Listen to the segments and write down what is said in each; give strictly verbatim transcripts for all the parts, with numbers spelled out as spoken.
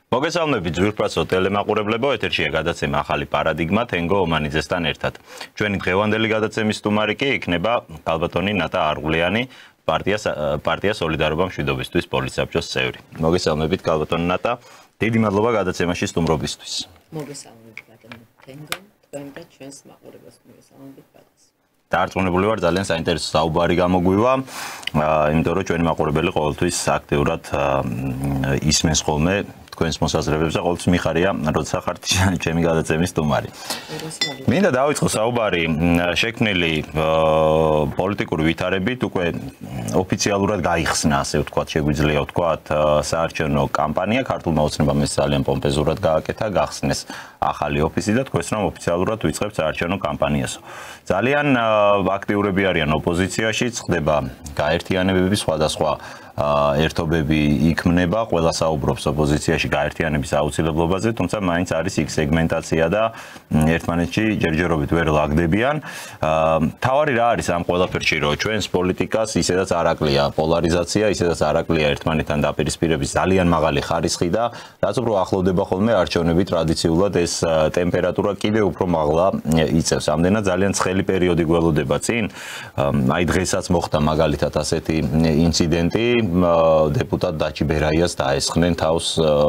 მოგესალმებით ძვირფასო ტელემაყურებლებო, ეთერშია გადაცემა ახალი პარადიგმა თენგო ომანიძესთან ერთად. ჩვენი დღევანდელი გადაცემის სტუმარი კი იქნება ქალბატონი ნატა არღულიანი, პარტია პარტია სოლიდარობა მშვიდობისთვის პოლიტსაბჭოს წევრი. მოგესალმებით ქალბატონი ნატა, დიდი მადლობა გადაცემაში სტუმრობისთვის. მოგესალმებით ბატონო თენგო, თქვენ და ჩვენს მაყურებელს მოგესალმებით ბატონო. დარწმუნებული ვარ ძალიან საინტერესო საუბარი გამოგვივა, იმიტომ რომ ჩვენი მაყურებელი ყოველთვის აქტიურად ისმენს ხოლმე თქვენს მოსაზრებებს და ყოველთვის მიხარია, როცა ხართ ჩემი გადაცემის სტუმარი. მინდა დავიწყო საუბარი შექმნილი პოლიტიკური ვითარებით, უკვე ოფიციალურად გაიხსნა, ასე ვთქვათ, შეგვიძლია ვთქვათ, საარჩევნო კამპანია ქართულმა ოცნებამ ეს ძალიან პომპეზურად გააკეთა, გახსნეს ახალი ოფისი და თქვენს რომ ოფიციალურად ვიწყებთ საარჩევნო კამპანიას. ძალიან აქტიურები არიან ოპოზიციაში, ხდება გაერთიანებები, სხვადასხვა ერთობები იქმნება, ყველა საუბრობს ოპოზიციაში გაერთიანების აუცილებლობაზე, თუმცა მაინც არის იქ სეგმენტაცია და ერთმანეთში ჯერჯერობით ვერ ლაგდებიან. თავარი რა არის ამ ყველაფერში, რომ ჩვენს პოლიტიკას ისედაც არ აკლია პოლარიზაცია, ისედაც არ აკლია ერთმანეთთან დაპირისპირების ძალიან მაღალი ხარისხი და რაც უფრო ახლოვდება ხოლმე არჩევნები ტრადიციულად ეს ტემპერატურა კიდევ უფრო მაღლა იწევს. ამდენად ძალიან ცხელი პერიოდი გველოდება წინ. აი დღესაც მოხდა მაგალითად ასეთი ინციდენტი, დეპუტატ დაჩი ბერაიას დაესხნენ თავს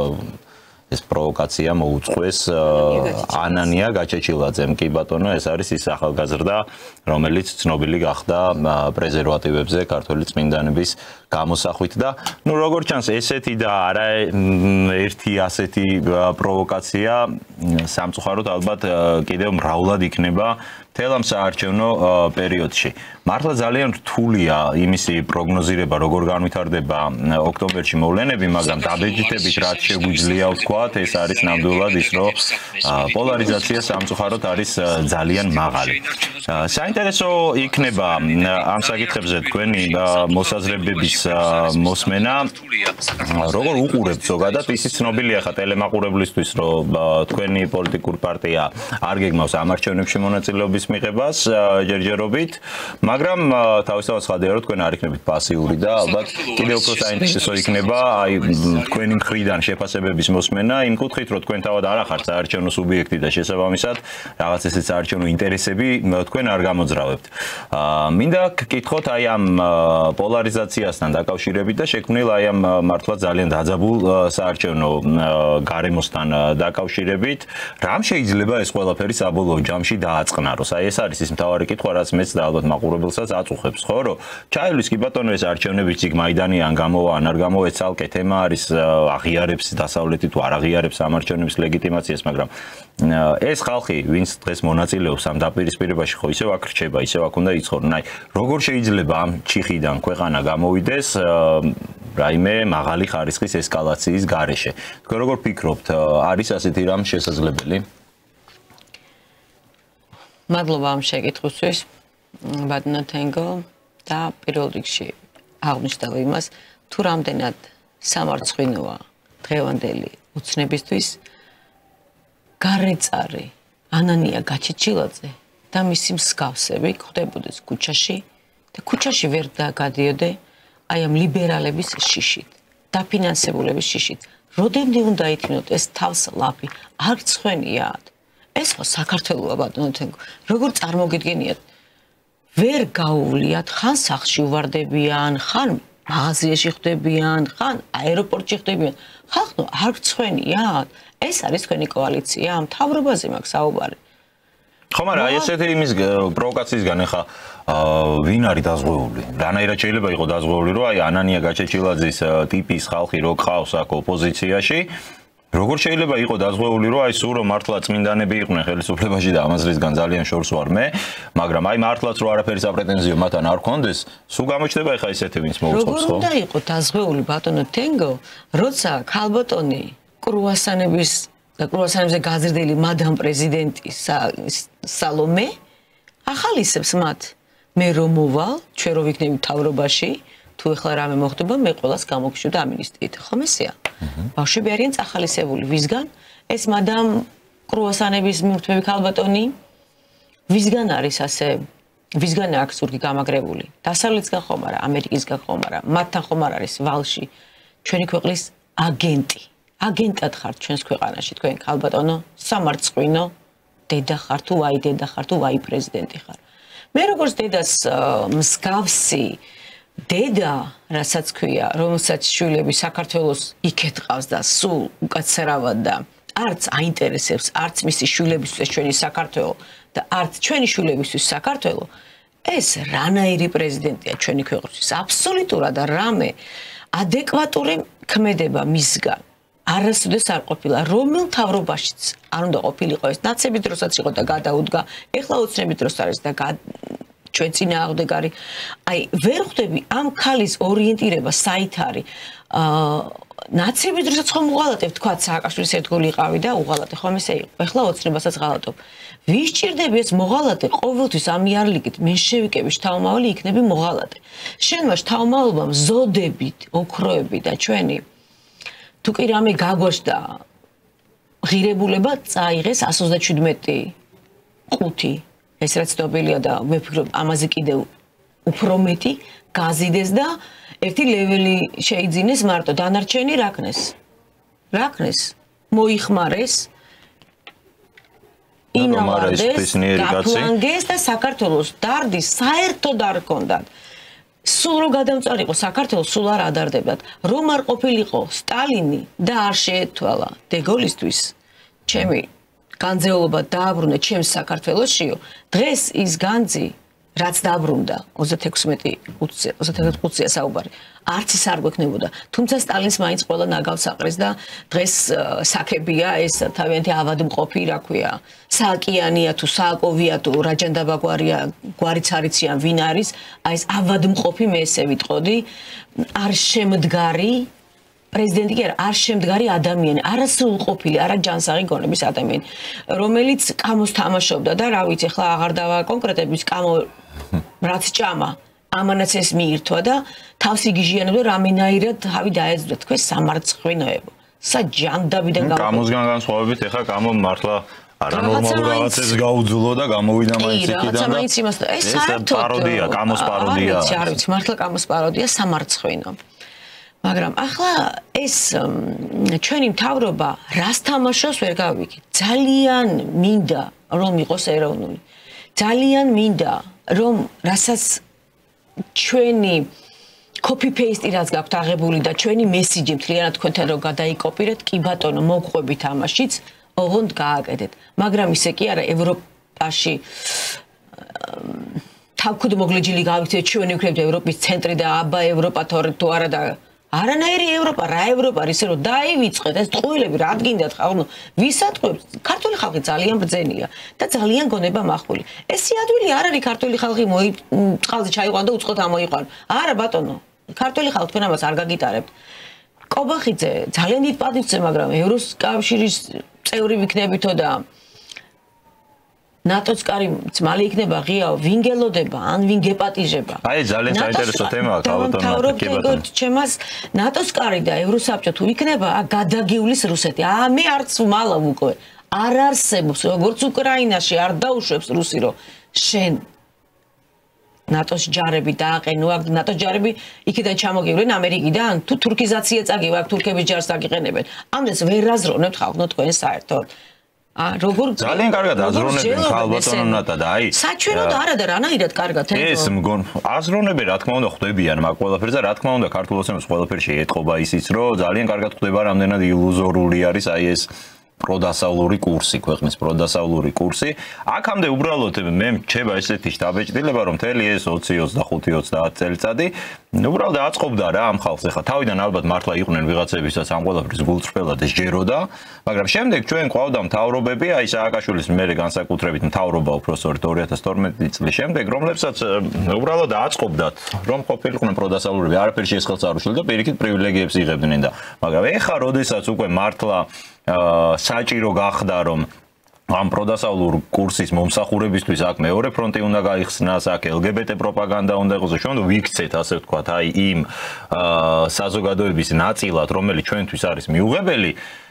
ეს პროვოკაცია მოუწყვეს ანანია გაჩეჩილაძემ. კი ბატონო, ეს არის ის ახალგაზრდა, რომელიც ცნობილი გახდა პრეზერვატივებზე ქართველი წმინდანების გამოსახვით და ნუ როგორც ჩანს ესეთი და არა ერთი ასეთი პროვოკაცია სამწუხაროდ ალბათ კიდევ მრავლად იქნება მთელ ამ საარჩევნო პერიოდში. მართლა ძალიან რთულია იმისი პროგნოზირება, როგორ განვითარდება ოქტომბერში მოვლენები, მაგრამ დაბეჭდებით რაც შეგვიძლია ვთქვათ, ეს არის ნამდვილად ის, რომ პოლარიზაცია სამწუხაროდ არის ძალიან მაღალი. საინტერესო იქნება ამ საკითხებზე თქვენი მოსაზრებების მოსმენა, როგორ უყურებთ ზოგადად, ისიც ცნობილია ხა ტელემაყურებლისთვის, რომ თქვენი პოლიტიკური პარტია არ გეგმავს ამ არჩევნებში მონაწილეობის მიღებას ჯერჯერობით, მაგრამ თავისთავად ხადია რომ თქვენ არ იქნებით პასიური და ალბათ კიდევ უფრო საინტერესო იქნება აი თქვენი მხრიდან შეფასებების მოსმენა იმ კუთხით, რომ თქვენ თავად არ ახართ საარჩევნო სუბიექტი და შესაბამისად რაღაც ესეთ საარჩევნო ინტერესები თქვენ არ გამოძრავებთ. მინდა გკითხოთ აი ამ პოლარიზაციასთან დაკავშირებით და შექმნილ აი ამ მართლა ძალიან დაძაბულ საარჩევნო გარემოსთან დაკავშირებით, რამ შეიძლება ეს ყველაფერი საბოლოო ჯამში დააწყნაროს? აი ეს არის ის მთავარი კითხვა, რაც მეც და ალბათ მაყურებელსაც აწუხებს, ხო, რომ ჩაივლის კი ბატონო ეს არჩევნებიც იქ მაიდანიან გამოვა, ან არ გამოვა, ცალკე თემა არის, აღიარებს დასავლეთი თუ არ აღიარებს ამ არჩევნების ლეგიტიმაციას, მაგრამ ეს ხალხი, ვინც დღეს მონაწილეობს ამ დაპირისპირებაში, ხო ისევ აქ რჩება, ისევ აქ უნდა იცხოვრონ. აი, როგორ შეიძლება ამ ჩიხიდან ქვეყანა გამოვიდეს რაიმე მაღალი ხარისხის ესკალაციის გარეშე? თქვენ როგორ ფიქრობთ, არის ასეთი რამ შესაძლებელი? მადლობა ამ შეკითხვისთვის, ბატონო თენგო, და პირველ რიგში აღნიშნავ იმას, თუ რამდენად სამარცხვინოა დღევანდელი ოცნებისთვის გარეწარი ანანია გაჩეჩილაძე და მისი მსგავსები ხვდებოდეს ქუჩაში და ქუჩაში ვერ დაგადიოდე აი ამ ლიბერალების შიშით, დაფინანსებულების შიშით. Rodemde უნდა იქნოთ ეს თავს ლაფი, არ ცხენიათ. ეს ხო საქართველოა ბატონო თენგო. როგორ წარმოგიდგენიათ? ვერ გაუვლიათ, ხან სახლში უვარდებიან, ხან მაღაზიაში ხდებიან, ხან აეროპორტში ხდებიან. ხალხო არ ცხენიათ. ეს არის თქვენი კოალიცია, მთავრობაზე მაქვს საუბარი. ხო, მაგრამ აი ესეთი იმის პროვოკაციისგან ეხა ვინ არის დაზღვეული? რანაირად შეიძლება იყოს დაზღვეული, რომ აი ანანია გაჩეჩილაძის ტიპის ხალხი რო ყავს აქ ოპოზიციაში? როგორ შეიძლება იყოს დაზღვეული, რომ აი სულ რომ მართლა წმინდანები იყვნენ ხელისუფლებაში და ამაზრისგან ძალიან შორს ვარ მე, მაგრამ აი მართლაც რო არაფერი საპრეტენზიო მათთან არ ქონდეს, სულ გამოჩნდება ეხა ესეთი ვინც მოუწყობს, ხო? როგორ უნდა იყოს დაზღვეული ბატონო თენგო, როცა ქალბატონი კრუასანების და კრუასანებზე გაზრდილი მადამ პრეზიდენტი სალომე ახალისებს მათ. მე რომ მოვალ, ჩვენ რო ვიქნები მთავრობაში, თუ ეხლა რამე მოხდება, მე ყველას გამოგშვიდ ამინისტრიით, ხომ ესეა? ბავშვები არიან წახალისებული, ვისგან? ეს მადამ კრუასანების მიმართვები ქალბატონი, ვისგან არის ასე, ვისგან აქვს ზურგი გამაგრებული? დასავლეთისგან ხომ არა, ამერიკისგან ხომ არა, მათთან ხომ არ არის ვალში ჩვენი ქვეყნის აგენტი. აგენტად ხართ ჩვენს ქვეყანაში, თქვენ ქალბატონო, სამარცხვინო დედა ხარ თუ აი დედა ხარ თუ აი პრეზიდენტი ხარ. მე როგორც დედას მსგავსი დედა, რასაც ქვია, რომელსაც შვილები საქართველოს იქეთ ყავს და სულ უკაცრავად და არც აინტერესებს, არც მისი შვილებისთვის ჩვენი საქართველო და არც ჩვენი შვილებისთვის საქართველო, ეს რანაირი პრეზიდენტია ჩვენი ქვეყნისთვის. აბსოლუტურად რამე ადეკვატური ქმედება მისგან არასოდეს არ ყოფილა, რომელ მთავრობაშიც არ უნდა ყოფილიყო ეს, ნაცების დროსაც იყო და გადაუდგა, ეხლა ოცნების დროს არის და ჩვენ წინააღმდეგარი. აი, ვერ ხვდები ამ ქალის ორიენტირება საით არის. აა ნაცების დროსაც ხომ უღალატებ, თქვა სააკაშვილის ერთგული იყავი და უღალატე, ხომ ესე იყო. ეხლა ოცნებასაც ღალატობ. ვის ჭირდები ეს მოღალატე ყოველთვის ამ იარლიკით მენშევიკების შთამომავალი იქნები მოღალატე. შენმა შთამომავალობამ ზოდებით, ოქროები და ჩვენი თუ კი რამე გაგვაშდა ღირებულება წაიღეს εκατს ოცდაშვიდმეტი ყუთი ეს რაც ცნობილია და ვფიქრობ ამაზე კიდევ უფრო მეტი გაზიდეს და ერთი ლეველი შეიძინეს მარტო დანარჩენი რაკნეს რაკნეს მოიხმარეს ინავარდეს გაფლანგეს და საქართველოს დარდი საერთოდ არ ჰქონდათ სულ რო გადამწარიყო საქართველოს სულ არ ადარდებდათ რომ არ ყოფილიყო სტალინი და არ შეეთვალა დეგოლისთვის ჩემი განძეულობა დააბრუნე ჩემს საქართველოსშიო დღეს ის განძი რაც დააბრუნდა ოცდაექვსმეტი წუთია საუბარი არც ის არ გვექნებოდა თუმცა სტალინს მაინც ყველა ნაგავს აყრეს და დღეს საქებია ეს თავიანთი ავადმყოფი რა ქვია სააკიანია თუ სააკოვია თუ რაჯანდაბაგვარია გვარიც არიციან ვინ არის აი ეს ავადმყოფი მე ესე ვიტყოდი არ შემდგარი პრეზიდენტი კი არ შემდგარი ადამიანი, არასრულყოფილი, არა ჯანსაღი გონების ადამიანი, რომელიც კამოს თამაშობდა და რა ვიცი, ახლა აღარ დავაკონკრეტებს კამო რაც ჭამა, ამანაც ეს მიირთვა და თავს იგიჟიანებდა რამენაირად თავი დაეძვრა თქვენ სამარცხვინოებო. საჯანდაბიდან გავა. კამოსგან განსხვავებით, ახლა კამო მართლა არანორმალურ რაღაცებს გაუძლო და გამოვიდა მაინც იქიდან და ეს საერთოდ პაროდია, კამოს პაროდია. არ ვიცი, არ ვიცი, მართლა კამოს პაროდია სამარცხვინო. მაგრამ ახლა ეს ჩვენი მთავრობა რას თამაშობს ვერ გავიგე. ძალიან მინდა რომ იყოს ეროვნული. ძალიან მინდა რომ რასაც ჩვენი copy paste რაც გაქვთ აღებული და ჩვენი მესიჯი მთლიანად თქვენთან რომ გადაიკოპირეთ, კი ბატონო, მოგყვებით ამაშიც, ოღონდ გააკეთეთ. მაგრამ ისე კი არა ევროპაში თავმოკლეჯილი გავიქცეთ ჩვენი ვიქნებთ ევროპის ცენტრი და აბა ევროპა თუ არა და არანაირი ევროპა, რა ევროპა, ისე რომ დაივიწყეთ ეს ტყუილები, რა გინდათ ხალხო, ვისატყვებს? ქართული ხალხი ძალიან ბრძენია და ძალიან გონება מחული. ეს სიადვილი არ არის ქართული ხალხი მოი წყალზე ჩაიყვან და უწყოთ ამოიყვან. არა ბატონო, ქართული ხალხი თქვენ ამას არ გაგიტარებთ. კობახიძე ძალიან დიდ პატივს, მაგრამ ევროკავშირის წევრი ვიქნებითო და ნატოს კარი ძმალი იქნება ღიაო, ვინ გელოდება, ან ვინ გეპატიჟება. აი ძალიან საინტერესო თემაა ქალბატონო. ჩემას ნატოს კარი და ევროსაბჭო თუ იქნება, გადაგივლის რუსეთი. აა მე არც ვმალავ უკვე. არ არსებობს, როგორც უკრაინაში არ დაუშვებს რუსი, რომ შენ ნატოს ჯარები დააყენო, აქ ნატოს ჯარები იქიდან ჩამოგივლენ ამერიკიდან, თუ თურქიზაცია წაგივა, აქ თურქების ჯარს დაგიყენებენ. ამდენს ვერ აზროვნებთ ხალხო თქვენ საერთოდ. ა როგორ ძალიან კარგად აზროვნებენ ქალბატონო ნატა და აი საჩვენოდ არა და რანაირად კარგად ეს მგონ აზროვნები რა თქმა უნდა ხდებიან მაგ ყველაფერზე რა თქმა უნდა ქართულოსნებს ყველაფერში ეთყობა ისიც რომ ძალიან კარგად ხდება რამდენად ილუზორული არის აი ეს პროდასავლური კურსი, ქვეყნის პროდასავლური კურსი. აქამდე უბრალოდ მე მრჩება ესეთი შტაბეჭდილება, რომ მთელი ეს ოცი, ოცდახუთი, ოცდაათი წელიწადი უბრალოდ აწყობდა რა ამ ხალხს. ეხლა თავიდან ალბათ მართლა იყვნენ ვიღაცებისაც ამ ყველაფრის გულწრფელად სჯეროდა, მაგრამ შემდეგ ჩვენ ყავდა მთავრობები, აი სააკაშვილის მერე განსაკუთრებით მთავრობა უბრალოდ ორი ათას თორმეტი წლის შემდეგ, რომლებსაც უბრალოდ აწყობდათ, რომ ყოფილიყვნენ პროდასავლურები, არაფერში ეს ხელს არ უშლიდა და პირიქით პრივილეგიებს იღებდნენ და მაგრამ ეხლა როდესაც უკვე მართლა საჭირო გახდა რომ ამ პროდასავლურ კურსის მომსახურებისთვის აქ მეორე ფრონტი უნდა გაიხსნას, აქ ელგებეტე პროპაგანდა უნდა იყოს, ჩვენ ვიქცეთ ასე ვთქვათ, აი იმ საზოგადოების ნაწილად, რომელიც ჩვენთვის არის მიუღებელი,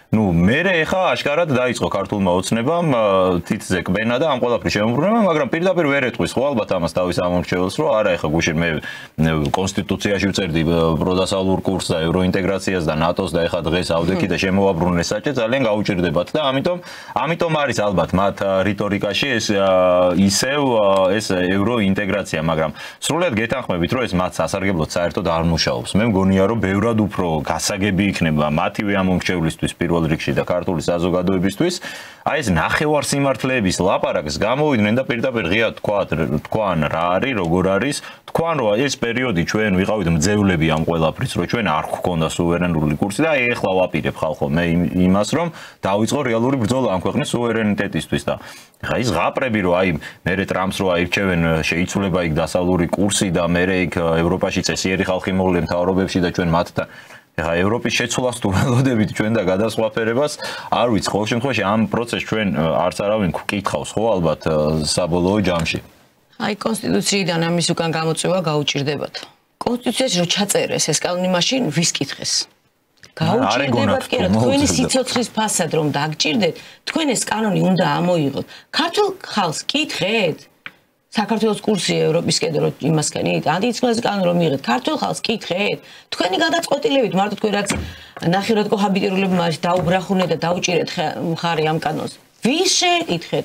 ნუ მე ეხა აშკარად დაიწყო ქართულმა ოცნებამ თითზე კბენა და ამ ყველაფრის შემოbrunება, მაგრამ პირდაპირ ვერ ეტყვის ხო ალბათ ამას თავის ამორჩეულს, რომ არა ეხა გუშინ მე კონსტიტუციაში ვწერდი პროდასავლურ კურსს და ევროინტეგრაციას და ნატოს და ეხა დღეს ავდექი და შემოვაბრუნე საჭე ძალიან გაუჭირდებათ და ამიტომ ამიტომ არის ალბათ მათ რიტორიკაში ეს ისევ ეს ევროინტეგრაცია, მაგრამ სრულად გეთანხმებით, რომ ეს მათ სასარგებლოდ საერთოდ არ მუშაობს. მე მგონია, რომ ბევრად უფრო გასაგები იქნება მათივე ამორჩეულისთვის პირველ რიგში და ქართული საზოგადოებისთვის, აი ეს ნახევარ სიმართლეების ლაპარაკს გამოვიდნენ და პირდაპირ ღია თქვა, თქვან რა არის, როგორ არის, თქვან რომ ეს პერიოდი ჩვენ ვიყავით მძევლები ამ ყველაფრის, რომ ჩვენ არ გვქონდა სუვერენული კურსი და ეხლა ვაპირებ ხალხო მე იმას, რომ დაიწყო რეალური ბრძოლა ამ ქვეყნის სუვერენიტეტისთვის და ხა ის ღაპრები რომ აი მერე ტრამპს რო აირჩევენ შეიცვლება იქ დასავლური კურსი და მერე იქ ევროპაში წესიერი ხალხი მოვლენ მთავრობებში და ჩვენ მათთან ეხა ევროპის შეცვლას თუ ველოდებით ჩვენ და გადასვაფერებას არ ვიცი ყოველ შემთხვევაში ამ პროცესს ჩვენ არც არავინ გვკითხავს ხო ალბათ საბოლოო ჯამში აი კონსტიტუციიდან ამის უკან გამოწვევა გაუჭირდებათ კონსტიტუციაში რო ჩაწერეს ეს კანონი მაშინ ვის კითხეს გაუჭირდებათ კი რა თქვენი სიცოცხლის ფასად რომ დაგჭირდეთ თქვენ ეს კანონი უნდა ამოიღოთ ქართულ ხალხს კითხეთ საქართველოს კურსი ევროპისკენ რომ იმასკენით ანტიციკლაზე კანონი რომ მიიღეთ ქართულ ხალხს კითხეთ თქვენი გადაწყვეტილებით მარტო თქვენ რაც ნახევრად კოჰაბიტირულები მას დაუბრახუნეთ და დაუჭირეთ მხარი ამ კანონს ვის შეეკითხეთ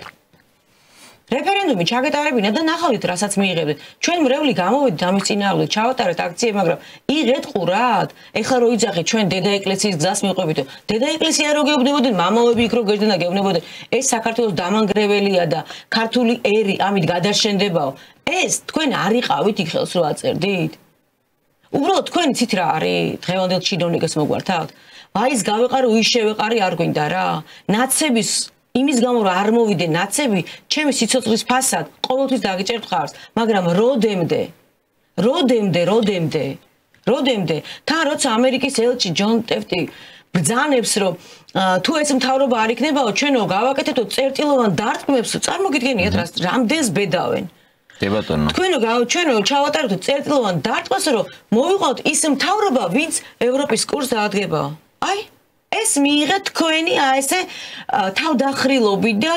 რეფერენდუმი ჩაგეტარებინა და ნახავთ რასაც მიიღებთ ჩვენ მრევლი გამოვედით ამის წინააღმდეგ ჩავატარეთ აქციები მაგრამ იღეთ ყურად ეხლა რო იძახეთ ჩვენ დედა ეკლესიის გზას მიყვებით დედა ეკლესია რო გეუბნებოდნენ მამაები იქ რო გეждდნენ და გეუბნებოდნენ ეს საქართველოს დამანგრეველია და ქართული ერი ამით გადაშენდებაო ეს თქვენ არ იყავით იქ ხელს რო აწერდით უბრალოდ თქვენი ცით რა არის დღევანდელ ჩინოვნიკებს მოგვართავთ ვაის გავეყარი უის შევეყარი არ გვინდა რა ნაცების იმის გამო რომ არ მოვიდე ნაცები, ჩემი სიცოცხლის ფასად ყოველთვის დაგიჭერთ ხარს, მაგრამ როდემდე? როდემდე, როდემდე? როდემდე? თან როცა ამერიკის ელჩი ჯონ ტეფტი ბრძანებს რომ თუ ეს მთავრობა არ იქნებაო, ჩვენო გავაკეთებთ წერტილოვან დარტყმებს, წარმოგიდგენიათ რას რამდენს ბედავენ. კი ბატონო. თქვენო ჩვენო ჩავატარებთ წერტილოვან დარტყმას რომ მოვიყავთ ის მთავრობა, ვინც ევროპის კურსს დაადგებაო. აი ეს მიიღეთ თქვენი აი ესე თავდახრილობით და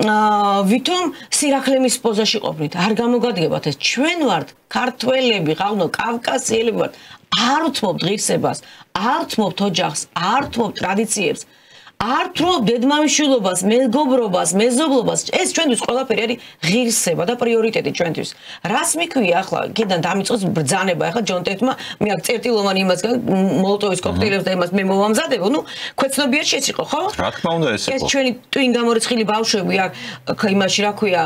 ვითომ სირაქლემის პოზაში ყოფნით. არ გამოგადგებათ ეს ჩვენ ვართ ქართველები, ხალხო, კავკასიელები ვართ. არ ვთმობთ ღირსებას, არ ვთმობთ ოჯახს, არ ვთმობთ ტრადიციებს. არ ვთმობთ დედმამიშვილობას, მეგობრობას, მეზობლობას. ეს ჩვენთვის ყველაფერი არის ღირსება და პრიორიტეტი ჩვენთვის. რას მიქვია ახლა კიდან დამიწყოს ბრძანება ახლა ჯონ ტეფტმა მე აქ წერტილოვანი იმასგან მოლოტოვის კოქტეილებს და იმას მე მოვამზადებო, ნუ ქვეცნობიერ შეჭიყო, ხო? რა თქმა უნდა ესე ეს ჩვენი ტვინ გამორიცხილი ბავშვები აქ იმაში რა ქვია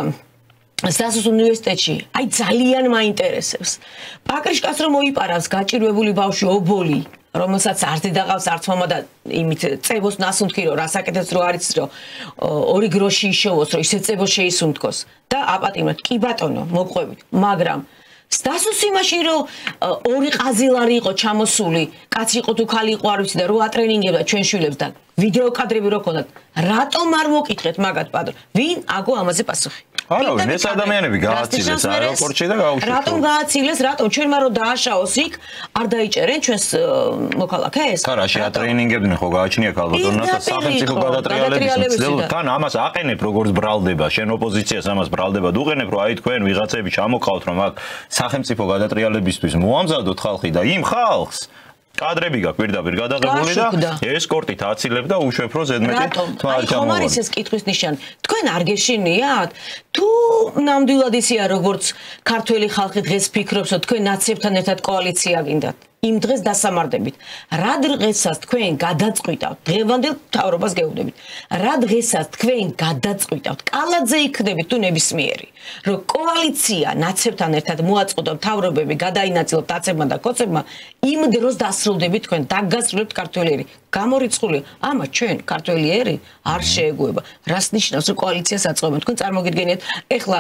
სტასის უნივერსიტეტში, აი ძალიან მაინტერესებს. პაკრიშკას რომ მოიპარავს გაჭირვებული ბავშვი ობოლი, რომელსაც არც დედაღავს, არც მამა და იმით წებოს ნასუნთქი რომ რასაკეთებს რო არის რომ ორი გროში იშოვოს, რომ ისე წებო შეისუნთქოს და აპატიმროთ. კი ბატონო, მოგყვებით, მაგრამ სტასის იმაში რომ ორი ყაზილარი იყო ჩამოსული, კაცი იყო თუ ქალი იყო არ ვიცი და რო ატრენინგებდა ჩვენ შვილებს და ვიდეო კადრები რო ქონდათ, რატომ არ მოკითხეთ მაგათ პატრონ? ვინ აგო ამაზე პასუხი? არავინ ეს ადამიანები გააცილეს აეროპორტში და გაუშვეს. რატომ გააცილეს? რატომ ჩვენმა რო დააშაოს იქ არ დაიჭერენ ჩვენს მოქალაქეს? ხა რა შეატრენინგებდნენ ხო გააჩნია ქალბატონმა და სახელმწიფო გადატრიალების მცდელობ თან ამას აყენებ როგორც ბრალდება შენ ოპოზიციას ამას ბრალდებად უყენებ რომ აი თქვენ ვიღაცები ჩამოყავთ რომ აქ სახელმწიფო გადატრიალებისთვის მოამზადოთ ხალხი და იმ ხალხს კადრები გაქვს პირდაპირ გადაღებული და ესკორტით აცილებ და უშვებ რომ ზედმეტი თვალ ჩამოვარდნით. ხომ არის ეს კითხვის ნიშანი? თქვენ არ გეშინიათ? თუ ნამდვილად ისეა როგორც ქართველი ხალხი დღეს ფიქრობს რომ თქვენ ნაცებთან ერთად კოალიცია გინდათ? იმ დღეს დასამარდებით. რა დღესაც თქვენ გადაწყვიტავთ, დღევანდელ მთავრობას გეუბნებით. რა დღესაც თქვენ გადაწყვიტავთ, კალაძე იქნებით თუ ნებისმიერი, რომ კოალიცია ნაცებთან ერთად მოაწყოთ მთავრობები, გადაინაწილოთ ნაცებმა და კოცებმა, იმ დროს დასრულდებით თქვენ, დაგასრულებთ ქართველი ერი. გამორიცხული, ამა ჩვენ ქართველი ერი არ შეეგუება. რას ნიშნავს რომ კოალიციას აწყობენ? თქვენ წარმოგიდგენიათ, ეხლა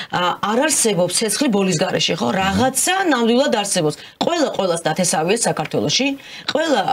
არ არსებობს ცეცხლი ბოლის გარეშე, ხო? რაღაცა ნამდვილად არსებობს. ყველა ყველას დათესავია საქართველოში. ყველა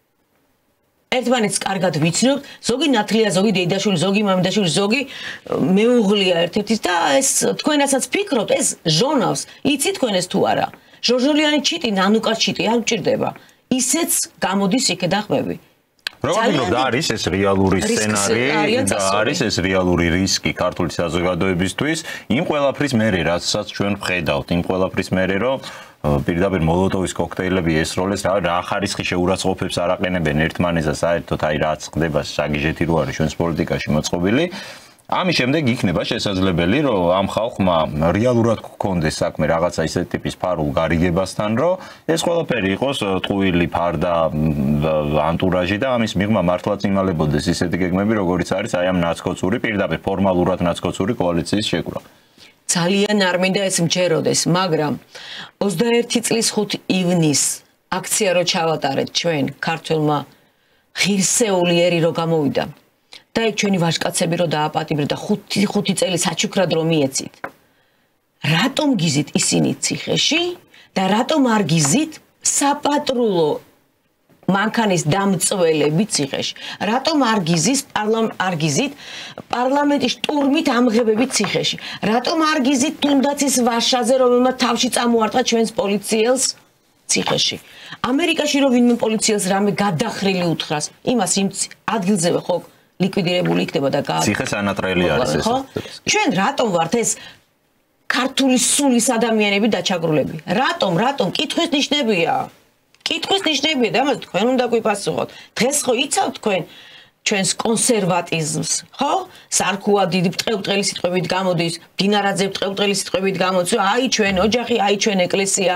ერთმანეთს კარგად ვიცნობთ, ზოგი ნათლია, ზოგი დეიდაშვილი, ზოგი მამიდაშვილი, ზოგი მეუღლეა ერთ-ერთის და ეს თქვენასაც ფიქრობთ, ეს ჟონავს. იცით თქვენ ეს თუ არა? ჟორჟოლიანი ჩიტი, ნანუკა ჩიტი არ გჭირდება. ისეც გამოდის იქე და ხვები. Როგორ და არის ეს რეალური სცენარი და არის ეს რეალური რისკი ქართული საზოგადოებისთვის იმ ყველაფრის მერე, რასაც ჩვენ ვხედავთ, იმ ყველაფრის მერე, რომ პირდაპირ მოლოტოვის კოქტეილები ესროლეს, რა ხარისხი შეურაცხყოფებს არ აყენებენ ერთმანეთს და საერთოდ აი რაც ხდება საგიჟეთი რო არის ჩვენს პოლიტიკაში მოწყობილი. ამის შემდეგ იქნება შესაძლებელი, რომ ამ ხალხმა რეალურად გქონდეს საქმე რაღაცა ისეთი ტიპის ფარულ გარიგებასთან, რომ ეს ყველაფერი იყოს ტყუილი ფარდა ანტურაჟი და ამის მიღმა მართლაც იმალებოდეს ისეთი გეგმები, როგორიც არის აი ამ ნაცკოცური, პირდაპირ ფორმალურად ნაცკოცური კოალიციის შეკრა. ძალიან არ მინდა ეს მჯეროდეს, მაგრამ ოცდაერთი წლის ხუთი ივნისს აქცია რო ჩავატარეთ ჩვენ ქართველმა ღირსეული ერი რო გამოვიდა და ეგ ჩვენი ვაჟკაცები რო დააპატიმრეთ და ხუთი ხუთი წელი საჩუქრად რო მიეცით. რატომ გიზით ისინი ციხეში და რატომ არ გიზით საპატრულო მანქანის დამწველები ციხეში? რატომ არ გიზის არ გიზით პარლამენტის შტურმით ამღებები ციხეში? რატომ არ გიზით თუნდაც ის ვაშაზე, რომელმაც თავში წამოარტყა ჩვენს პოლიციელს ციხეში? ამერიკაში რო ვინმე პოლიციელს რამე გადახრილი უთხრას, იმას იმ ადგილზევე ხო ლიკვიდირებული იქნება და ციხეს ანატრელი არის ეს. ჩვენ რატომ ვართ ეს ქართული სულის ადამიანები დაჩაგრულები? რატომ, რატომ კითხვის ნიშნებია? კითხვის ნიშნებია და ამას თქვენ უნდა გვიპასუხოთ. დღეს ხო იცავთ თქვენ ჩვენს კონსერვატიზმს, ხო? სარქუა დიდი ბრტყელბრტყელი სიტყვებით გამოდის, დინარაძე ბრტყელბრტყელი სიტყვებით გამოდის, აი ჩვენ ოჯახი, აი ჩვენ ეკლესია,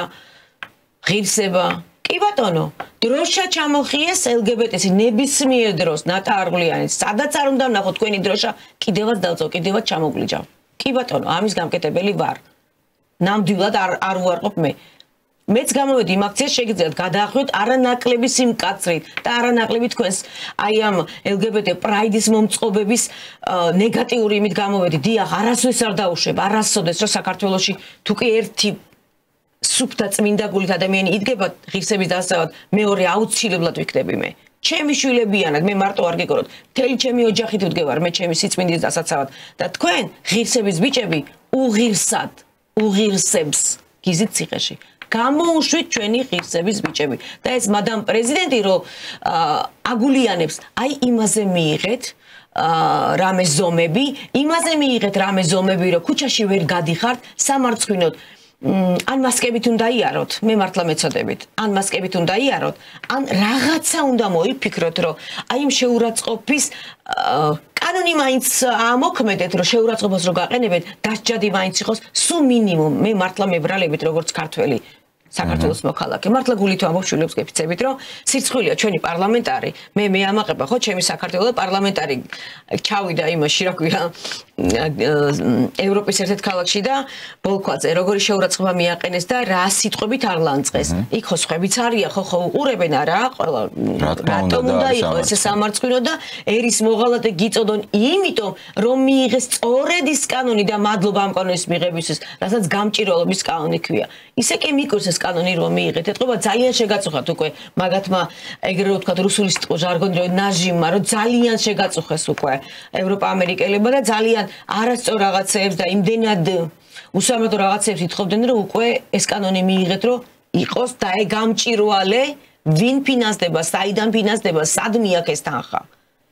ღირსება. კი ბატონო, დროშა ჩამოხიეს ელ გი ბი ტე-ს ნებისმიერ დროს ნატა არღლიანის, სადაც არ უნდა ვნახოთ თქვენი დროშა, კიდევაც დავწო, კიდევაც ჩამოგვლიჯავ. კი ბატონო, ამის გამკეთებელი ვარ. ნამდვილად არ არ უარყოფ მე. მეც გამოვედი იმ აქციას შეგიძლიათ გადაახვიოთ არანაკლები სიმკაცრით და არანაკლები თქვენს აი ამ ელ გი ბი ტე პრაიდის მომწყობების ნეგატიური იმით გამოვედი. დიახ, არასოდეს არ დაუშვებ, არასოდეს რომ საქართველოში თუ კი ერთი სუფთა წმინდა გულით ადამიანი იდგება ღირსების დასწავად, მეორე აუცილებლად ვიქნები მე. ჩემი შვილებიანად, მე მარტო არ გეკოროთ. მთელი ჩემი ოჯახი თუ დგევარ, მე ჩემი სიწმინდის დასაცავად და თქვენ ღირსების ბიჭები უღირსად, უღირსებს გიზით ციხეში. გამოუშვით ჩვენი ღირსების ბიჭები და ეს მადამ პრეზიდენტი რო აგულიანებს, აი იმაზე მიიღეთ რამე ზომები, იმაზე მიიღეთ რამე ზომები, რომ ქუჩაში ვერ გადიხართ, სამარცხვინოდ ან მასკებით უნდა იაროთ, მე მართლა მეცოდებით, ან მასკებით უნდა იაროთ, ან რაღაცა უნდა მოიფიქროთ, რომ აი იმ შეურაცხყოფის კანონი მაინც ამოქმედეთ, რომ შეურაცხყოფას რო გაყენებენ, დასჯადი მაინც იყოს სულ მინიმუმ. მე მართლა მებრალებით როგორც ქართველი საქართველოს მოქალაქე. მართლა გულით ვამბობ შვილებს გეფიცებით, რომ სირცხვილია ჩვენი პარლამენტარი, მე მე ამაყება ხო ჩემი საქართველოს პარლამენტარი ჩავიდა იმაში, რა ქვია, ევროპის ერთ-ერთ ქალაქში და ბოლქვაძე როგორი შეურაცხყოფა მიაყენეს და რა სიტყვებით არ ლანწყეს. იქ ხო სხვებიც არია, ხო ხო უყურებენ არა, ყველა რატომ უნდა იყოს ეს სამარცხვინო და ერის მოღალატე გიწოდონ, იმიტომ რომ მიიღეს სწორედ ის კანონი და მადლობა ამ კანონის მიღებისთვის, რასაც გამჭირვალობის კანონი ქვია. ისე კი მიკურს ეს კანონი რომ მიიღეთ, ეთყობა ძალიან შეგაწუხათ უკვე მაგათმა ეგრე რო ვთქვათ რუსული სიტყვა ჟარგონი რომ ნაჟიმმა რომ ძალიან შეგაწუხეს უკვე ევროპა ამერიკელებმა და ძალიან არასწორ რაღაცეებს და იმდენად უსამართლო რაღაცეებს ითხოვდნენ რომ უკვე ეს კანონი მიიღეთ რომ იყოს და ეგ გამჭირვალე ვინ ფინანსდება, საიდან ფინანსდება, სად მიაქვს ეს თანხა.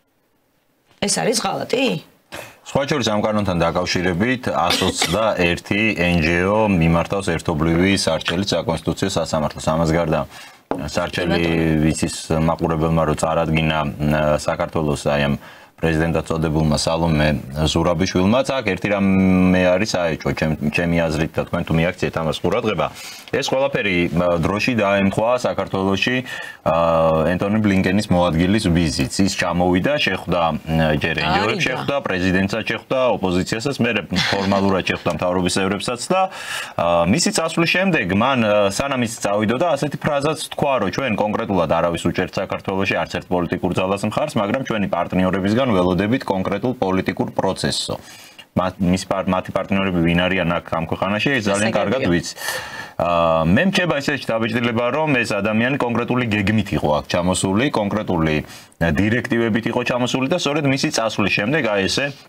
ეს არის ღალატი? სხვა შორის ამ კანონთან დაკავშირებით ათს ოცდაერთი εν ჯი ო მიმართავს ერთობლივი სარჩელი საკონსტიტუციო სასამართლოს. ამას გარდა სარჩელი ვიცის მაყურებელმა რო წარადგინა საქართველოს აი ამ პრეზიდენტად წოდებულმა სალომე ზურაბიშვილმაც აქ ერთი რამე არის აეჭო ჩემი აზრით და თქვენ თუ მიაქციეთ ამას ყურადღება. ეს ყველაფერი დროში დაემთხვა საქართველოში ენტონი ბლინკენის მოადგილის ვიზიტს. ის ჩამოვიდა, შეხვდა ჯერ εν ჯი ო-ებს, შეხვდა პრეზიდენტსაც, შეხვდა ოპოზიციასაც, მე ფორმალურად შეხვდა მთავრობის წევრებსაც და მისი წასვლის შემდეგ მან სანამ ის წავიდოდა, ასეთი ფრაზაც თქვა, რომ ჩვენ კონკრეტულად არავის უჭერთ საქართველოში არც ერთ პოლიტიკურ ძალას მხარს, მაგრამ ჩვენი პარტნიორებისგან ველოდებით კონკრეტულ პოლიტიკურ პროცესსო. მის მათი პარტნიორები ვინ არიან აქ ამ ქვეყანაში, ეს ძალიან კარგად ვიცი. მე მჩება ისეთი დაბეჭდილება, რომ ეს ადამიანი კონკრეტული გეგმით იყო აქ ჩამოსული, კონკრეტული დირექტივებით იყო ჩამოსული და სწორედ მისი წასვლის შემდეგ აი ესე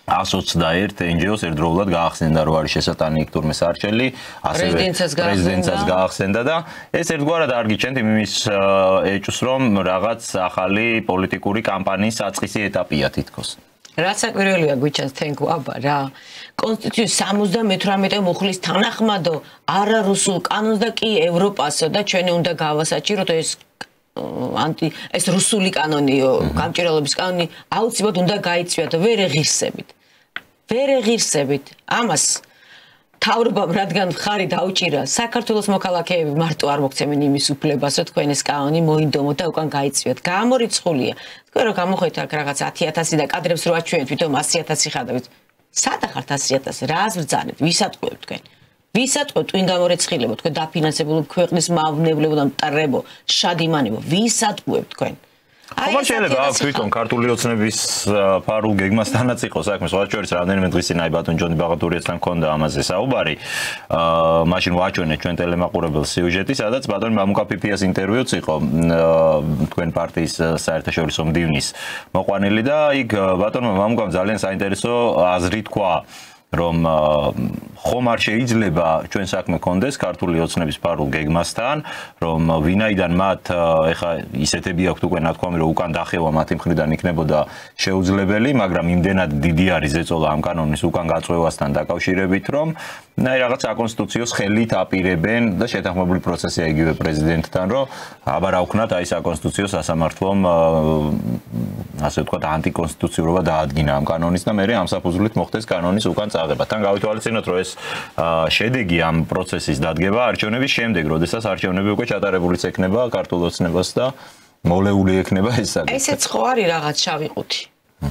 ას ოცდაერთ εν ჯი ოს ერთდროულად გაახსენდა, რომ არის შესატანი იქ თურმე სარჩელი, ასევე პრეზიდენტსაც გაახსენდა და ეს ერთგვარად არ გიჩვენთ იმის ეჭვს, რომ რაღაც ახალი პოლიტიკური კამპანიის საწყისი ეტაპია თითქოს. რაც საკვირველია გვიჩანს თენქო აბა რა კონსტიტუციის სამოცდამეთვრამეტე მუხლის თანახმადო არარუსულ კანონს და კი ევროპასო და ჩვენ უნდა გავასაჭიროთ ეს ანტი ეს რუსული კანონიო გამჭირვალობის კანონი აუცილებლად უნდა გაიწვიათ ვერ ეღირსებით ვერ ეღირსებით ამას თავრობამ რადგან ხარი დაუჭირა საქართველოს მოქალაქეები მარტო არ მოგცემენ იმის უფლებას რომ თქვენ ეს კანონი მოინდომოთ და უკან გაიწვიათ გამორიცხულია თქვენ რომ გამოხეთ აქ რაღაც ათი ათასი და კადრებს რო აჩვენეთ თვითონ ასი ათასი ხადავით სადა ხართ ასი ათასი რას ბრძანეთ ვის ატყუებთ თქვენ ვის ატყუებთ twin გამორიცხილებო თქვენ დაფინანსებულ ქვეყნის მავნებლებო და მტრებო შადიმანებო ვის ატყუებთ თქვენ ხომ შეიძლება აქ თვითონ ქართული ოცნების ფარულ გეგმასთანაც იყოს საქმე სხვა შორის რამდენიმე დღის წინ აი ბატონ ჯონი ბაღატურიასთან ჰქონდა ამაზე საუბარი აა მაშინ ვაჩვენეთ ჩვენ ტელემაყურებელს სიუჟეტი სადაც ბატონი მამუკა ფიფიას ინტერვიუც იყო თქვენ პარტიის საერთაშორისო მდივნის მოყვანილი და იქ ბატონმა მამუკამ ძალიან საინტერესო აზრი თქვა რომ ხომ არ შეიძლება ჩვენ საქმე კონდეს ქართული ოცნების ფარულ გეგმასთან რომ ვინაიდან მათ ეხა ისეთები აქვთ უკვე ნათქვამი რომ უკან დახევა მათი მხრიდან იქნებოდა შეუძლებელი მაგრამ იმდენად დიდი არის ზეწოლა ამ კანონის უკან გაწვევასთან დაკავშირებით რომ აი რაღაც საკონსტიტუციოს ხელით აპირებენ და შეთანხმებული პროცესია იგივე პრეზიდენტთან რომ აბა რა ვქნათ აი საკონსტიტუციო სასამართლომ ასე ვთქვათ ანტიკონსტიტუციურობა დაადგინა ამ კანონის და მე ამ საფუძვლით მოხდეს კანონის უკან წაღება. თან გავითვალისწინოთ რომ ეს შედეგი ამ პროცესის დადგება არჩევნების შემდეგ, როდესაც არჩევნები უკვე ჩატარებულიც ექნება ქართულ ოცნებას და მოვლეული ექნება ეს საკითხი. ესეც ხო არის რაღაც შავი ყუთი.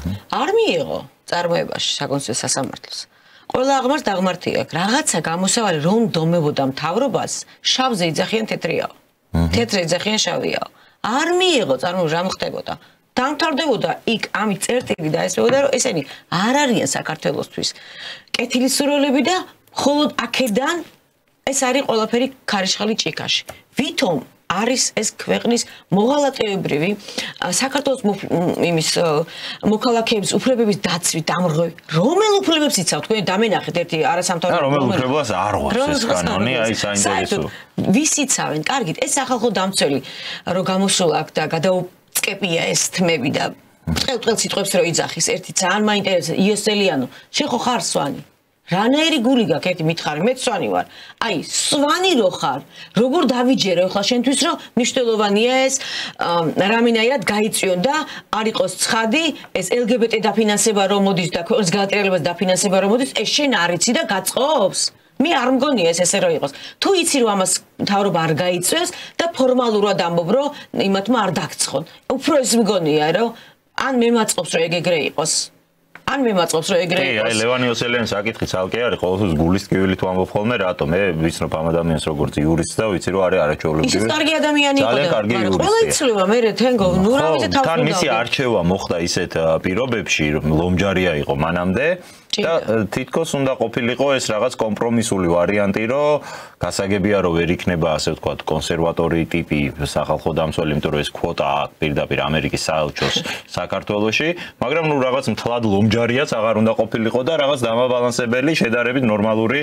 არ მიიღო წარმოებაში საკონსტიტუციო სასამართლოს. ყველა აღმარს დაღმართი აქვს. რაღაცა გამოსავალი რომ დომებოდა მთავრობას, შავზე იძახიან თეთრიაო. თეთრი იძახიან შავიაო. არ მიიღო წარმოება რა მოხდებოდა. დამთავრდებოდა იქ ამით წერტილი და ესმეოდა რომ ესენი არ არიან საქართველოსთვის კეთილი სურვილები და მხოლოდ აქედან ეს არის ყველაფერი ქარიშხალი ჭიქაში ვითომ არის ეს ქვეყნის მოღალატეებრივი საქართველოს იმის მოქალაქეების უფლებების დაცვით დამრღვევი რომელ უფლებებს იცავთ თქვენ დამენახეთ ერთი არასამთავრობო რომელ უფლებას არ ღვავს ეს კანონი აი საინტერესო ვის იცავენ კარგით ეს სახალხო დამცველი რომ გამოსულა აქ და გადაუ წკეპია ეს თმები და წელწელ სიტყვებს რო იძახის ერთი ძალიან მაინტერესებს იოსელიანო შენ ხო ხარ სვანი რანაირი გული გაქვს ერთი მითხარი მე სვანი ვარ აი სვანი რო ხარ როგორ დავიჯერო ახლა შენთვის რომ მნიშვნელოვანია ეს რამინაირად გაიწვიონ და არ იყოს ცხადი ეს ელ გი ბი ტი დაფინანსება რომ მოდის და ქვეყნის გადატრიალებას დაფინანსება რომ მოდის ეს შენ არ იცი და გაწყობს მე არ მგონია ეს ესე რო იყოს. თუ იცი რომ ამას მთავრობა არ გაიწვევს და ფორმალურად ამბობ რომ იმათმა არ დაგცხონ. უფრო ეს მგონია რომ ან მე მაწყობს რომ ეგ ეგრე იყოს. ან მე მაწყობს რომ ეგრე იყოს. კი, აი ლევან იოსელიანის საკითხი ცალკე არის, ყოველთვის გულის ტკივილი თუ ამბობ ხოლმე რატო? მე ვიცნობ ამ ადამიანს როგორც იურისტს და ვიცი რომ არის არაჩვეულებრივი. ის კარგი ადამიანი იყო და ყველა იცლება მე თენგო ნურავიზე თავი თან მისი არჩევა მოხდა ისეთ პირობებში რომ ლომჯარია იყო მანამდე და თითქოს უნდა ყოფილიყო ეს რაღაც კომპრომისული ვარიანტი, რომ გასაგებია რომ ვერ იქნება ასე ვთქვათ კონსერვატორი ტიპი სახალხო დამცველი, იმიტომ რომ ეს კვოტა პირდაპირ ამერიკის საელჩოს საქართველოში, მაგრამ ნუ რაღაც მთლად ლომჯარიაც აღარ უნდა ყოფილიყო და რაღაც დამაბალანსებელი, შედარებით ნორმალური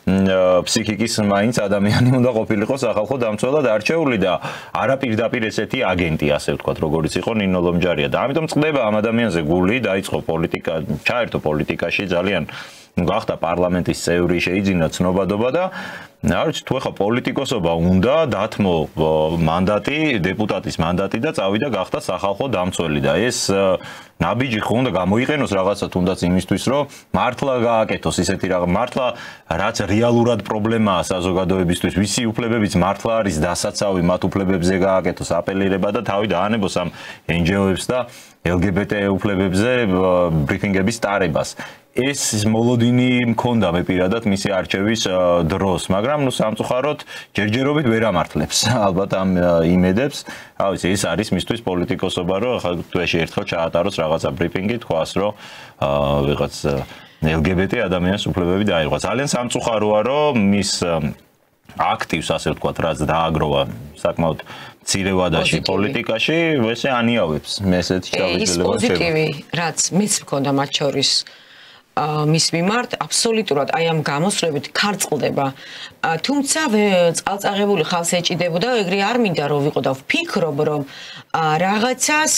ფსიქიკის მაინც ადამიანი უნდა ყოფილიყო სახალხო დამცველად არჩეული და არა პირდაპირ ესეთი აგენტი, ასე ვთქვათ, როგორიც იყო ნინო ლომჯარია და ამიტომ წყდება ამ ადამიანზე გული, დაიწყო პოლიტიკა, ჩაერთო პოლიტიკაში ძალიან გახდა პარლამენტის წევრი, შეიძინა ცნობადობა და არ ვიცი თუ ეხა პოლიტიკოსობა უნდა დათმო მანდატი, დეპუტატის მანდატი და წავიდა გახდა სახალხო დამცველი და ეს ნაბიჯი ხო უნდა გამოიყენოს რაღაცა თუნდაც იმისთვის რომ მართლა გააკეთოს ისეთი რაღაც მართლა რაც რეალურად პრობლემაა საზოგადოებისთვის ვისი უფლებებიც მართლა არის დასაცავი მათ უფლებებზე გააკეთოს აპელირება და თავი დაანებოს ამ εν ჯი ო-ებს და ელ გი ბი ტი უფლებებზე ბრიფინგების ტარებას ეს მოლოდინი მქონდა მე პირადად მისი არჩევის დროს, მაგრამ ნუ სამწუხაროდ ჯერჯერობით ვერ ამართლებს ალბათ ამ იმედებს. რა ვიცი, ეს არის მისთვის პოლიტიკოსობა, რომ ახლა თვეში ერთხელ ჩაატაროს რაღაცა ბრიფინგი, თქვას, რომ ვიღაც ელ გი ბი ტი ადამიანის უფლებები დაიღვა. ძალიან სამწუხაროა, რომ მის აქტივს, ასე ვთქვათ, რაც დააგროვა საკმაოდ მცირე ვადაში პოლიტიკაში, ესე ანიავებს. მე ესეთი ჩავიძლებო. ეს პოზიტივი, რაც მეც მქონდა მათ შორის მის მიმართ აბსოლუტურად აი ამ გამოსვლებით ქარწყლდება. თუმცა წყალწაღებული ხალხს ეჭიდებოდა, ეგრე არ მინდა რომ ვიყო და ვფიქრობ, რომ რაღაცას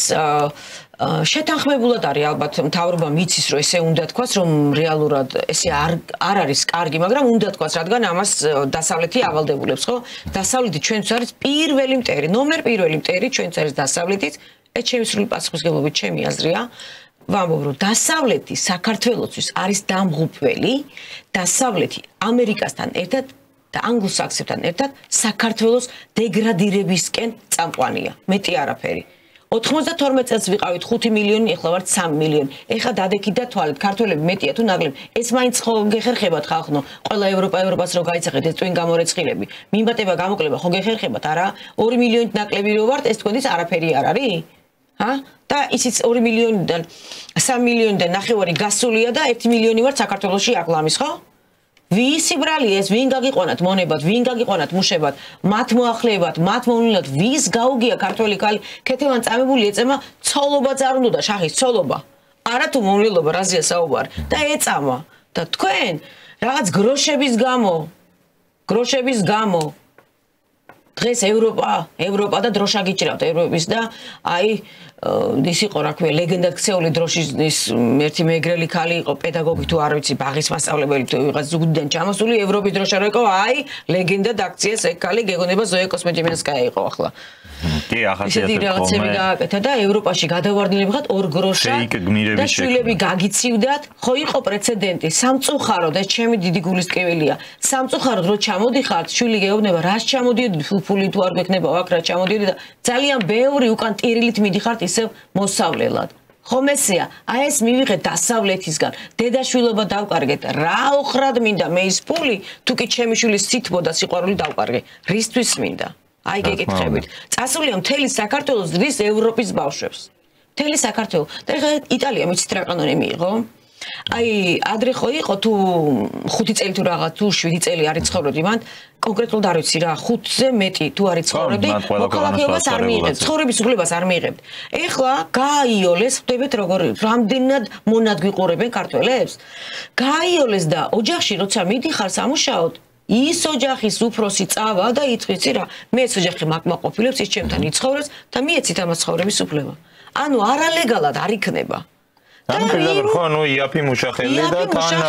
შეთანხმებულად არის ალბათ მთავრობა მიცის რომ ესე უნდა თქვას რომ რეალურად ესე არ არ არის კარგი, მაგრამ უნდა თქვას, რადგან ამას დასავლეთი ავალდებულებს, ხო? დასავლეთი ჩვენც არის პირველი მტერი, ნომერ პირველი მტერი ჩვენც არის დასავლეთის, ეს ჩემი სრული პასუხისმგებლობით ჩემი აზრია. ვამბობ რომ დასავლეთი საქართველოსთვის არის დამღუპველი, დასავლეთი ამერიკასთან ერთად და ანგლოსაქსებთან ერთად საქართველოს დეგრადირებისკენ წამყვანია, მეტი არაფერი. ოთხმოცდათორმეტ წელს ვიყავით ხუთი მილიონი, ეხლა ვართ სამი მილიონი. ეხლა დადექით და თვალეთ, ქართველები მეტია თუ ნაკლები. ეს მაინც ხო გეხერხებათ ხალხო, ყველა ევროპა ევროპას რო გაიცახეთ ეს ტვინ გამორეცხილები. მიმატება გამოკლება ხო გეხერხებათ, არა? ორი მილიონით ნაკლები რო ვართ, ეს თქვენთვის არაფერი არ არის? ჰა? და ისიც ორი მილიონიდან სამი მილიონიდან ნახევარი გასულია და ერთი მილიონი ვართ საქართველოში აკლამის, ხო? ვისი ბრალი ეს, ვინ გაგიყვანათ მონებად, ვინ გაგიყვანათ მუშებად, მათ მოახლეებად, მათ მოვლენად, ვის გაუგია ქართველი ქალი, ქეთევან წამებული ეწემა ცოლობაც არ უნდა და შახის ცოლობა. არა თუ მოვლენობა, რაზეა საუბარი და ეწამა. და თქვენ რაღაც გროშების გამო, გროშების გამო დღეს ევროპა, ევროპა და დროშა გიჭირავთ ევროპის და აი ის იყო რა ქვია ლეგენდად ქცეული დროშის ერთი მეგრელი ქალი იყო პედაგოგი თუ არ ვიცი ბაღის მასწავლებელი თუ ვიღაც ზუგდიდან ჩამოსული ევროპის დროშა რო იყო აი ლეგენდად აქციას ეგ ქალი გეგონება ზოია კოსმეტიმინსკაია იყო ახლა კი ახასიათებს ისეთი რაღაცები გააკეთა და ევროპაში გადავარდნილი ვიღათ ორ გროშა და შვილები გაგიცივდათ ხო იყო პრეცედენტი სამწუხაროდ ეს ჩემი დიდი გულისკეველია სამწუხაროდ რო ჩამოდიხართ შვილი გეუბნება რას ჩამოდიოდი ფული თუ არ გექნება აქ რა ჩამოდიოდი და ძალიან ბევრი უკან ტირილით მიდიხართ ისევ მოსავლელად ხომ ესეა აი ეს მივიღეთ დასავლეთისგან დედაშვილობა დავკარგეთ რა ოხრად მინდა მე ის ფული თუ კი ჩემი შვილის სითბო და სიყვარული დავკარგე რისთვის მინდა აი გეკითხებით წასულია მთელი საქართველოს რის ევროპის ბავშვებს მთელი საქართველო და ეხლა იტალია მიცით რა კანონი მიიღო აი ადრე ხო იყო თუ ხუთი წელი თუ რაღაც თუ შვიდი წელი არის ცხოვრობდი მან კონკრეტულად არ ვიცი რა ხუთზე მეტი თუ არის ცხოვრობდი მოქალაქეობას არ მიიღებთ ცხოვრების უფლებას არ მიიღებთ ეხლა გააიოლეს ხვდებით როგორ რამდენად მონადგიყურებენ ქართველებს გააიოლეს და ოჯახში როცა მიდიხარ სამუშაოდ ის ოჯახის უფროსი წავა და იწვიცი რა მე ეს ოჯახი მაკმაყოფილებს ის ჩემთან იცხოვრებს და მიეცით ამას ცხოვრების უფლება ანუ არალეგალად არ იქნება ამიტომ ხო ნუ იაფი მუშახელი და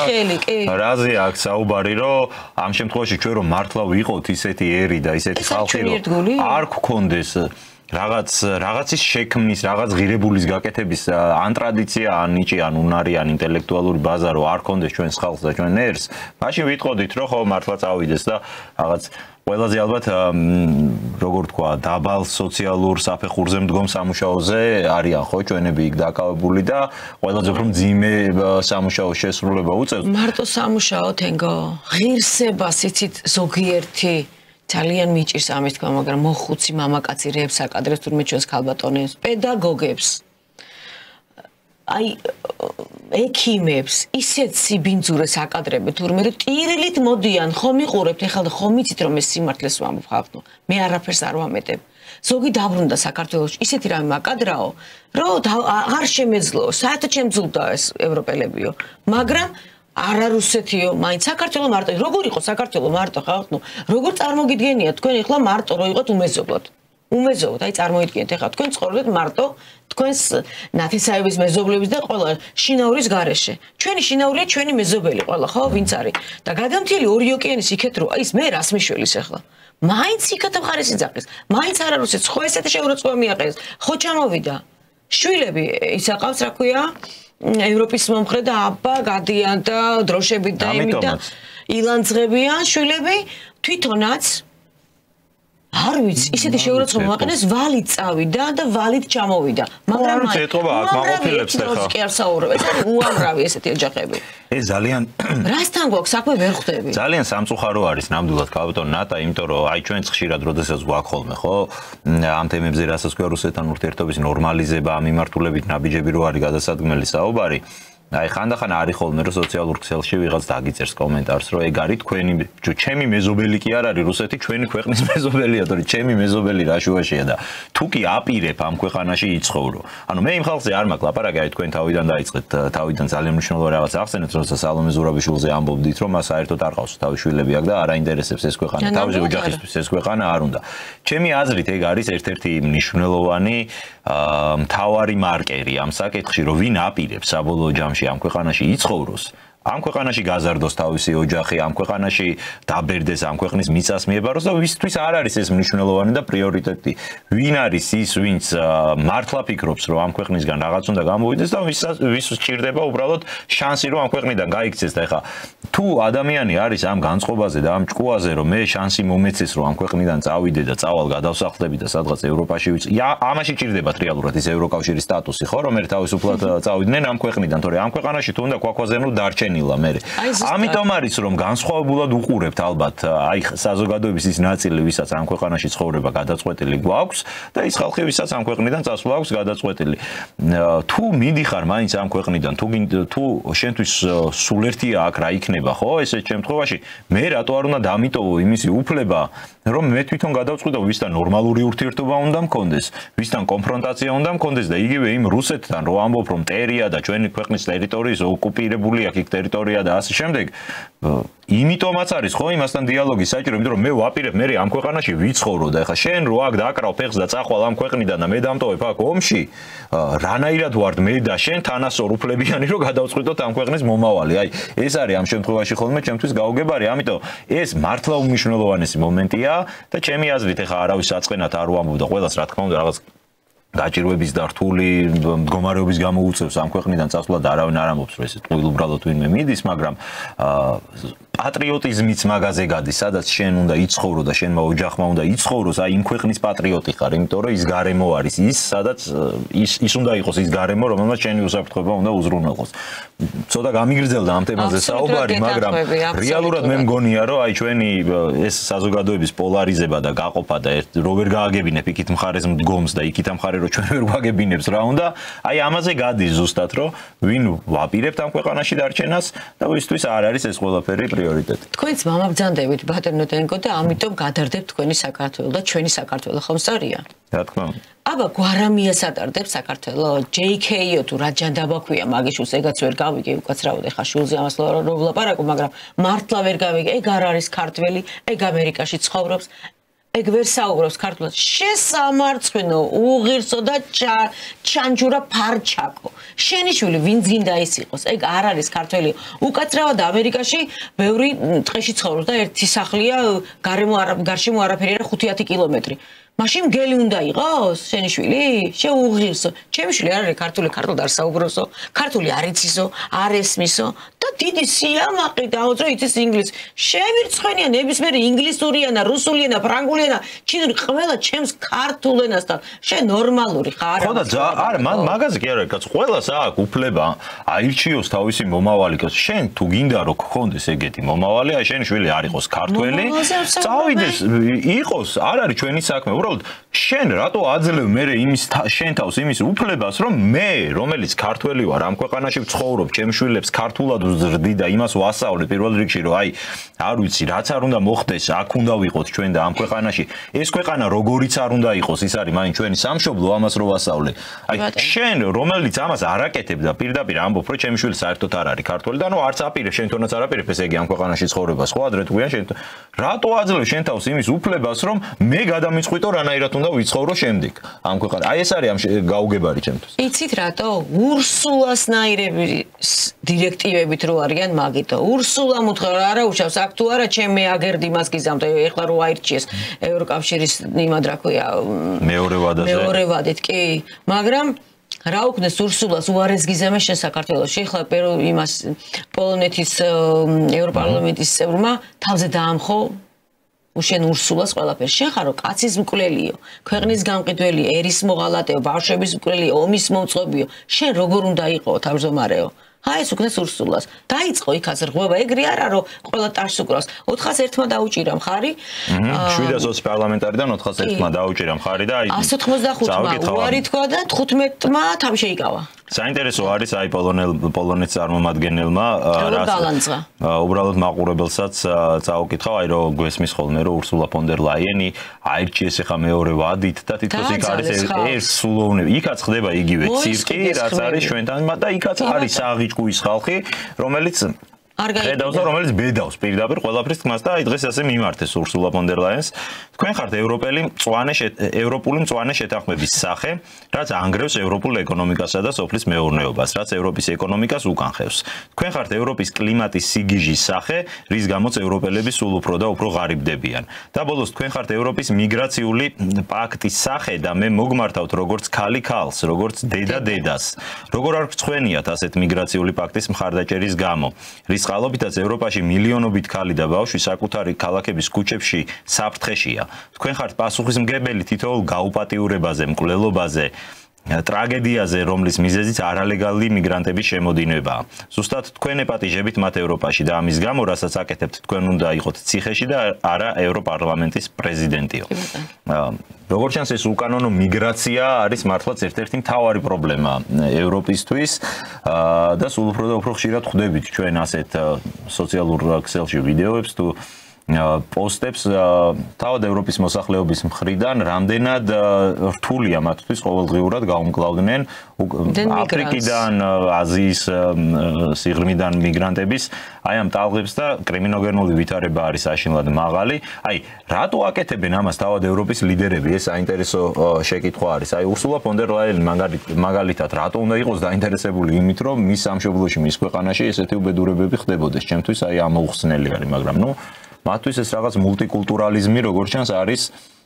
თან რაზე აქ საუბარი რომ ამ შემთხვევაში ჩვენ რომ მართლა ვიყოთ ისეთი ერი და ისეთი ხალხი რომ არ გქონდეს რაღაც რაღაცის შექმნის რაღაც ღირებულის გაკეთების ან ტრადიცია ან ნიჭი ან უნარი ან ინტელექტუალური ბაზა რომ არ გქონდეს ჩვენს ხალხს და ჩვენ ერს მაშინ ვიტყოდით რომ ხო მართლა წავიდეს და რაღაც ყველაზე ალბათ როგორ თქვა დაბალ სოციალურ საფეხურზე მდგომ სამუშაოზე არიან ხო ჩვენები იქ დაკავებული და ყველაზე უფრო მძიმე სამუშაოს შესრულება უწევს მარტო სამუშაო თენგო ღირსებას იცით ზოგიერთი ძალიან მიჭირს ამის თქვა მაგრამ მოხუცი მამაკაცი რეებს აკადრებს თურმე ჩვენს ქალბატონებს პედაგოგებს აი ექიმებს ისეთ სიბინძურეს აკადრებთ თურმე რომ ტირილით მოდიან ხომ იყურებთ ეხლა ხომ იცით რომ ეს სიმართლეს ვამბობ ხალხო მე არაფერს არ ვამეტებ ზოგი დაბრუნდა საქართველოში ისეთი რამე მაკადრაო რომ აღარ შემეძლო საერთოდ შემძლდა ეს ევროპელებიო მაგრამ არა რუსეთიო მაინც საქართველო მარტო როგორ იყო საქართველო მარტო ხალხო როგორ წარმოგიდგენია თქვენ ეხლა მარტო რო იყოთ უმეზობლად უმეზობლად აი წარმოიდგინეთ ეხლა თქვენ ცხოვრობთ მარტო თქვენს ნათესაების მეზობლების და ყველა შინაურის გარეშე ჩვენი შინაურია ჩვენი მეზობელი ყველა ხო ვინც არის და გადამთილი ორი ოკეანის იქეთ რო ის მე რას მიშველის ეხლა მაინც იქათ მხარეს იძახეს მაინც არა რუსეთს ხო ესეთი შეურაცხყოფა მიაყენეს ხო ჩამოვიდა შვილები ისაყავს რა ქვია ევროპის მომხრე და აბა გადიან და დროშებით და იმით და ილანძღებიან შვილები თვითონაც არ ვიცი ისეთი შეურაცხყოფა მოაყენეს ვალით წავიდა და ვალით ჩამოვიდა მაგრამ აი ეთყობა აქ მაყოფილებს ახლა კი არ საუბრობ ეს არის უამრავი ესეთი ოჯახები ეს ძალიან რასთან გვაქვს საქმე ვერ ხვდები ძალიან სამწუხარო არის ნამდვილად ქალბატონ ნატა იმიტომ რომ აი ჩვენ ხშირად როდესაც გვაქვს ხოლმე ხო ამ თემებზე რასაც ქვია რუსეთთან ურთიერთობის ნორმალიზება ამ მიმართულებით ნაბიჯები რო არის გადასადგმელი საუბარი აი ხანდახან არის ხოლმე რომ სოციალურ ქსელში ვიღაც დაგიწერს კომენტარს რომ ეგ არის თქვენი ჩემი მეზობელი კი არ არის რუსეთი ჩვენი ქვეყნის მეზობელია თორე ჩემი მეზობელი რა შუაშია და თუ კი აპირებ ამ ქვეყანაში იცხოვრო ანუ მე იმ ხალხზე არ მაქვს ლაპარაკი აი თქვენ თავიდან დაიწყეთ თავიდან ძალიან მნიშვნელოვანი რაღაც ახსენეთ როცა სალომე ზურაბიშვილზე ამბობდით რომ მას საერთოდ არ ყავს თავი შვილები აქვს და არ აინტერესებს ეს ქვეყანა თავზე ოჯახისთვის ეს ქვეყანა არ უნდა ჩემი აზრით ეგ არის ერთ-ერთი მნიშვნელოვანი მთავარი მარკერი ამ საკითხში რომ ვინ აპირებს საბოლოო ჯამში ამ ქვეყანაში იცხოვროს ამ ქვეყანაში გაზარდოს თავისი ოჯახი ამ ქვეყანაში დაბერდეს ამ ქვეყნის მიწას მიებაროს და ვისთვის არ არის ეს მნიშვნელოვანი და პრიორიტეტი ვინ არის ის ვინც მართლა ფიქრობს რომ ამ ქვეყნისგან რაღაც უნდა გამოვიდეს და ვის სჭირდება უბრალოდ შანსი რომ ამ ქვეყნიდან გაიქცეს და ეხა თუ ადამიანი არის ამ განწყობაზე და ამ ჭკუაზე რომ მე შანსი მომეცეს რომ ამ ქვეყნიდან წავიდე და წავალ გადავსახლდები და სადღაც ევროპაში ვიცი ამაში ჭირდებათ რეალურად ის ევროკავშირის სტატუსი ხო რომ ერთ თავისუფლად წავიდნენ ამ ქვეყნიდან თორე ამ ქვეყანაში თუ უნდა ქვაქვაზენო დარჩენ ამიტომ არის რომ განსხვავებულად უყურებთ ალბათ აი საზოგადოების ის ნაწილი ვისაც ამ ქვეყანაში ცხოვრება გადაწყვეტილი გვაქვს და ის ხალხი ვისაც ამ ქვეყნიდან წასვლა აქვს გადაწყვეტილი თუ მიდიხარ მაინც ამ ქვეყნიდან თუ თუ შენთვის სულ ერთია აქ რა იქნება ხო ესეთ შემთხვევაში მე რატო არ უნდა დამიტოვო იმისი უფლება რომ მე თვითონ გადავწყვიტო ვისთან ნორმალური ურთიერთობა უნდა მქონდეს ვისთან კონფრონტაცია უნდა მქონდეს და იგივე იმ რუსეთთან რო ამბობ რომ ტერია და ჩვენი ქვეყნის ტერიტორიის ოკუპირებული აქ ტერიტორია და ასე შემდეგ იმიტომაც არის ხო იმასთან დიალოგი საჭირო იმიტომ რომ მე ვაპირებ მე ამ ქვეყანაში ვიცხოვრო და ეხა შენ რო აქ დააკრავ ფეხს და წახვალ ამ ქვეყნიდან და მე დამტოვებ აქ ომში რანაირად ვარ მე და შენ თანასწორ უფლებიანი რომ გადავწყვიტოთ ამ ქვეყნის მომავალი აი ეს არის ამ შემთხვევაში ხოლმე ჩემთვის გაუგებარი ამიტომ ეს მართლა უმნიშვნელოვანესი მომენტია და ჩემი აზრით ეხა არავის საწყენად არ ვამბობ და ყველას რა თქმა უნდა რაღაც გაჭირვების და რთული მდგომარეობის გამო უწევს ამ ქვეყნიდან წასვლა და არავინ არ ამბობს რომ ეს ტყუილ უბრალოდ ვინმე მიდის მაგრამ პატრიოტიზმიც მაგაზე გადის სადაც შენ უნდა იცხოვრო და შენმა ოჯახმა უნდა იცხოვროს აი იმ ქვეყნის პატრიოტი ხარ იმიტომ რომ ის გარემო არის ის სადაც ის ის უნდა იყოს ის გარემო რომელმაც შენი უსაფრთხოება უნდა უზრუნველყოს ცოტა გამიგრძელდა ამ თემაზე საუბარი მაგრამ რეალურად მე მგონია რომ აი ჩვენი ეს საზოგადოების პოლარიზება და გაყოფა და რო ვერ გააგებინებ იქით მხარეს მდგომს და იქით ამ მხარეს რომ ჩვენ ვერ ვაგებინებს რა უნდა აი ამაზე გადის ზუსტად რომ ვინ ვაპირებთ ამ ქვეყანაში დარჩენას და ვისთვის არ არის ეს ყველაფერი პრიორიტეტი თქვენც მამაბრძანდებით ბატონო დენკო და ამიტომ გადარდებთ თქვენი საქართველო და ჩვენი საქართველო ხომ სწორია რა თქმა უნდა აბა გვარამია სატარდებს საქართველო ჯეი ქეი-ო თუ რა ჯანდაბა ქვია მაგიშულს ეგაც ვერ გავიგე უკაცრავად ეხა შულზე ამას რო ვლაპარაკო მაგრამ მართლა ვერ გავიგე ეგ არ არის ქართველი ეგ ამერიკაში ცხოვრობს ეგ ვერ საუბრობს ქართულად შესამარცხნო უღირსო და ჩანჯურა ფარჩაკო შენი შვილი ვინ გინდა ის იყოს ეგ არ არის ქართველი უკაცრავად ამერიკაში ბევრი ტყეში ცხოვრობს და ერთი სახლია გარემო გარშემო არაფერი არა ხუთი კილომეტრი მაშინ გელი უნდა იყოს შენი შვილი შეუღირსო ჩემი შვილი არ არის ქართული ქართულად არ საუბრობსო ქართული არ იცისო არ ესმისო და დიდი სიამაყე დაუძრო იცის ინგლისური შევირცხენია ნებისმიერი ინგლისურიანა რუსულიანა ფრანგულიანა ჩინური ყველა ჩემს ქართულ ენასთან შენ ნორმალური ხარ ხო და არა მაგაზე კი არა კაც ყველას აქვს უფლება აირჩიოს თავისი მომავალი კაც შენ თუ გინდა რომ გქონდეს ეგეთი მომავალი აი შენი შვილი არ იყოს ქართველი წავიდეს იყოს არ არის ჩვენი საქმე უბრალოდ შენ რატო აძლევ მე იმის შენ თავს იმის უფლებას რომ მე რომელიც ქართველი ვარ ამ ქვეყანაში ვცხოვრობ ჩემ შვილებს ქართულად ვზრდი და იმას ვასწავლე პირველ რიგში რომ აი არ ვიცი რაც არ უნდა მოხდეს აქ უნდა ვიყოთ ჩვენ და ამ ქვეყანაში ეს ქვეყანა როგორიც არ უნდა იყოს ის არის მაინც ჩვენი სამშობლო ამას რო ვასწავლე აი შენ რომელიც ამას არაკეთებ და პირდაპირ ამბობ რომ ჩემი შვილი საერთოდ არ არის ქართველი და ნუ არც აპირებ შენ თორემ არ აპირებ ესე იგი ამ ქვეყანაში ცხოვრებას ხო ადრე თქვიან შენ რატო აძლევ შენ თავს იმის უფლებას რომ მე გადამიწყვიტო რანაირად უნდა ვიცხოვრო შემდეგ ამ ქვეყანაში აი ეს არის ამ გაუგებარი ჩემთვის იცით რატო ურსულასნაირები დირექტივებით რო არიან მაგითო ურსულამ უთხრა არა უშავს აქ თუ არა ჩემ მე აგერდი მას გიზამთ ეხლა რო აირჩიეს ევროკავშირის იმად რა ქვია მეორე ვადაზე მეორე ვადით კი მაგრამ რა უქნეს ურსულას უარეს გიზამე შენ საქართველოში ეხლა პერო იმას პოლონეთის ევროპარლამენტის წევრმა თავზე დაამხო უშენ ურსულას ყველაფერს შენ ხარო კაცის მკვლელიო ქვეყნის გამყიდველი ერის მოღალატეო ბავშვების მკვლელი ომის მომწყობიო შენ როგორ უნდა იყო თავმჯდომარეო აი ეს უქნეს ურსულას დაიწყო იქაც რღვევა ეგრე არა რომ ყველა ტაშს უკრავს ოთხას ერთმა დაუჭირა მხარი შვიდას ოცი პარლამენტარიდან ოთხას ერთმა დაუჭირა მხარი და აი ასოთხმოცდახუთმა უარი თქვა და თხუთმეტმა თავი შეიკავა საინტერესო არის აი პოლონელ პოლონეთის წარმომადგენელმა გალანძღა. უბრალოდ მაყურებელსაც წაუკითხავ, აი რომ გვესმის ხოლმე რომ ურსულა ფონ დერ ლაიენი აირჩიეს ახლა მეორე ვადით და თითქოს იქ არის ეს სულოვნები. იქაც ხდება იგივე ცირკი, რაც არის ჩვენთან და იქაც არის საღი ჭკუის ხალხი, რომელიც ხედავს და რომელიც ბედავს პირდაპირ ყველაფრის თქმას და აი დღეს ასე მიმართეს ურსულა ფონ დერ ლაიენს. თქვენ ხართ ევროპელი მწვანე ევროპული მწვანე შეთანხმების სახე, რაც ანგრევს ევროპულ ეკონომიკასა და სოფლის მეურნეობას, რაც ევროპის ეკონომიკას უკანხევს. თქვენ ხართ ევროპის კლიმატის სიგიჟის სახე, რის გამოც ევროპელები სულ უფრო და უფრო ღარიბდებიან. და ბოლოს თქვენ ხართ ევროპის მიგრაციული პაქტის სახე და მე მოგმართავთ როგორც ქალი ქალს, როგორც დედა დედას. როგორ არ გწვენიათ ასეთ მიგრაციული პაქტის მხარდაჭერის გამო? რის წყალობითაც ევროპაში მილიონობით ქალი და ბავშვი საკუთარი ქალაქების ქუჩებში საფრთხეშია. თქვენ ხართ პასუხისმგებელი თითოეულ გაუპატიურებაზე, მკვლელობაზე, ტრაგედიაზე, რომლის მიზეზიც არალეგალური მიგრანტების შემოდინებაა. ზუსტად თქვენ ეპატიჟებით მათ ევროპაში და ამის გამო, რასაც აკეთებთ, თქვენ უნდა იყოთ ციხეში და არა ევროპარლამენტის პრეზიდენტიო. როგორც ჩანს, ეს უკანონო მიგრაცია არის მართლაც ერთ-ერთი მთავარი პრობლემა ევროპისთვის და სულ უფრო და უფრო ხშირად ხვდებით ჩვენ ასეთ სოციალურ ქსელში ვიდეოებს თუ პოსტებს თავად ევროპის მოსახლეობის მხრიდან რამდენად რთულია მათთვის ყოველდღიურად გაუმკლავდნენ აფრიკიდან, აზიის სიღრმიდან მიგრანტების აი ამ ტალღებს და კრიმინოგენული ვითარება არის საშინლად მაღალი. აი, რატო აკეთებენ ამას თავად ევროპის ლიდერები? ეს საინტერესო შეკითხვა არის. აი, ურსულა ფონ დერ ლაიენი მაგალითად რატო უნდა იყოს დაინტერესებული იმით, რომ მის სამშობლოში, მის ქვეყანაში ესეთი უბედურებები ხდებოდეს? ჩემთვის აი ამოუხსნელი არის, მაგრამ ნუ მათთვის ეს რაღაც მულტიკულტურალიზმი როგორც ჩანს არის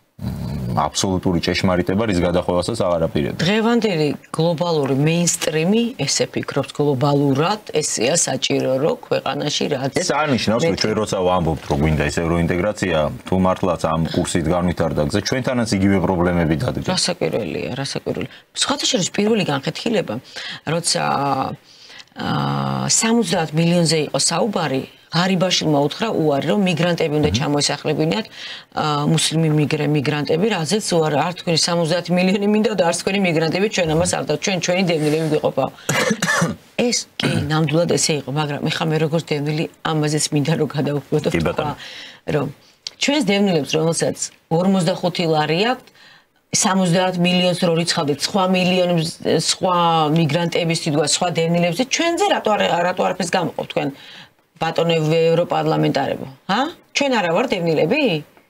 აბსოლუტური ჭეშმარიტება, რის გადახვევასაც აღარ აპირებენ. დღევანდელი გლობალური მეინსტრიმი ესე ფიქრობს გლობალურად, ესეა საჭირო რომ ქვეყანაში რაც ეს არ ნიშნავს რომ ჩვენ როცა ვამბობთ რომ გვინდა ეს ევროინტეგრაცია, თუ მართლაც ამ კურსით განვითარდა გზა, ჩვენთანაც იგივე პრობლემები დადგეს. რასაკვირველია, რასაკვირველია. სხვათა შორის პირველი განხეთქილება, როცა სამოცდაათ მილიონზე იყო საუბარი, ღარიბაშვილმა უთხრა უარი, რომ მიგრანტები უნდა ჩამოესახლებინათ, მუსლიმი მიგრანტები, რაზეც უარი, არ თქვენი სამოცდაათ მილიონი მინდა და არც თქვენი მიგრანტები ჩვენ ამას არ და ჩვენ ჩვენი დევნილები გვიყოფა. ეს კი ნამდვილად ესე იყო, მაგრამ ეხლა მე როგორც დევნილი ამაზეც მინდა რომ გადავუხმოთ თქვა, რომ ჩვენს დევნილებს, რომელსაც ორმოცდახუთი ლარი აქვთ, სამოცდაათ მილიონს რო რიცხავდით, სხვა მილიონებს, სხვა მიგრანტების თითქოს სხვა დევნილებს, ჩვენზე რატო რატო არაფერს გამოყოფ თქვენ? ბატონები ევროპარლამენტარებო, ჰა? ჩვენ არა ვართ დევნილები?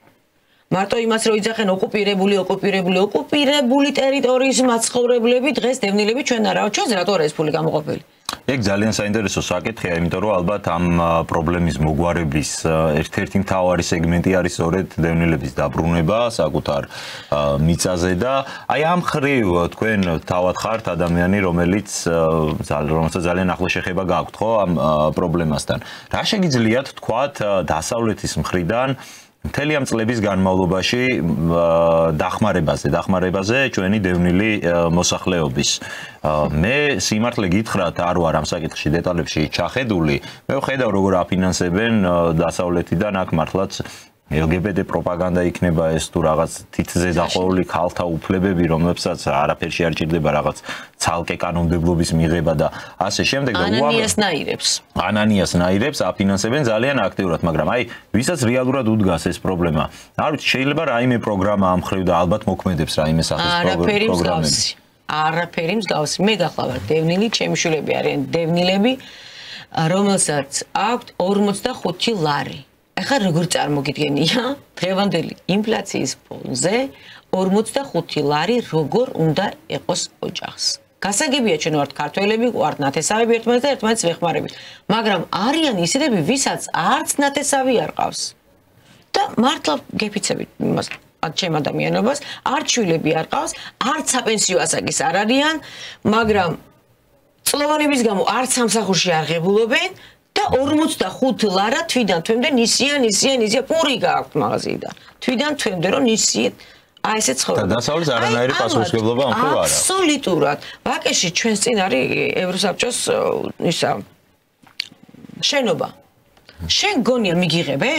მარტო იმას რო იძახენ ოკუპირებული, ოკუპირებული, ოკუპირებული ტერიტორიის მაცხოვრებლები, დღეს დევნილები ჩვენ არა ვართ, ჩვენზე რატო არა ეს ფული გამოყოფილი? ეგ ძალიან საინტერესო საკითხია, იმიტომ რომ ალბათ ამ პრობლემის მოგვარების ერთ-ერთი მთავარი სეგმენტი არის სწორედ დევნილების დაბრუნება საკუთარ მიწაზე და აი ამ ხრივ თქვენ თავად ხართ ადამიანი, რომელიც რომელსაც ძალიან ახლო შეხება გაქვთ, ხო, ამ პრობლემასთან. რა შეგიძლიათ თქვათ დასავლეთის მხრიდან მთელი ამ წლების განმავლობაში დახმარებაზე, დახმარებაზე ჩვენი დევნილი მოსახლეობის. მე სიმართლე გითხრათ, არ ვარ ამ საკითხში დეტალებში ჩახედული. მე ვხედავ როგორ აფინანსებენ დასავლეთიდან აქ მართლაც ელ გი ბი ტი პროპაგანდა იქნება ეს თუ რაღაც თითზე დაყოლილი ქალთა უფლებები, რომლებსაც არაფერში არ ჭირდება რაღაც ცალკე კანონმდებლობის მიღება და ასე შემდეგ და ანანიას ნაირებს. ანანიას ნაირებს აფინანსებენ ძალიან აქტიურად, მაგრამ აი ვისაც რეალურად უდგას ეს პრობლემა. არ ვიცი, შეიძლება რაიმე პროგრამა ამ ხრივ და ალბათ მოქმედებს რაიმე სახის პროგრამები. არაფერი მსგავსი. მე გახლავართ დევნილი, ჩემი შვილები არიან დევნილები, რომელსაც აქვთ ორმოცდახუთი ლარი. ახლა როგორ წარმოგიდგენია დღევანდელი ინფლაციის ფონზე ორმოცდახუთი ლარი როგორ უნდა იყოს ოჯახს. გასაგებია ჩვენ ვართ ქართველები, ვართ ნათესავები ერთმანეთს და ერთმანეთს ვეხმარებით, მაგრამ არიან ისედები, ვისაც არც ნათესავი არ ყავს. და მართლა გეფიცებით იმას ჩემ ადამიანობას, არც შვილები არ ყავს, არც საპენსიო ასაკის არ არიან, მაგრამ წლოვანების გამო არც სამსახურში არ ღებულობენ. და ორმოცდახუთი ლარა თვიდან თვემდე ნისია, ნისია, ნისია, პური გააქვთ მაღაზიიდან. თვიდან თვემდე რომ ნისიეთ, აი ესე ცხოვრება. და დასავლეთ არანაირი პასუხისმგებლობა ამ ხო არა? აბსოლუტურად. ვაკეში ჩვენს წინ არის ევროსაბჭოს ისა შენობა. შენ გონია მიგიღებენ?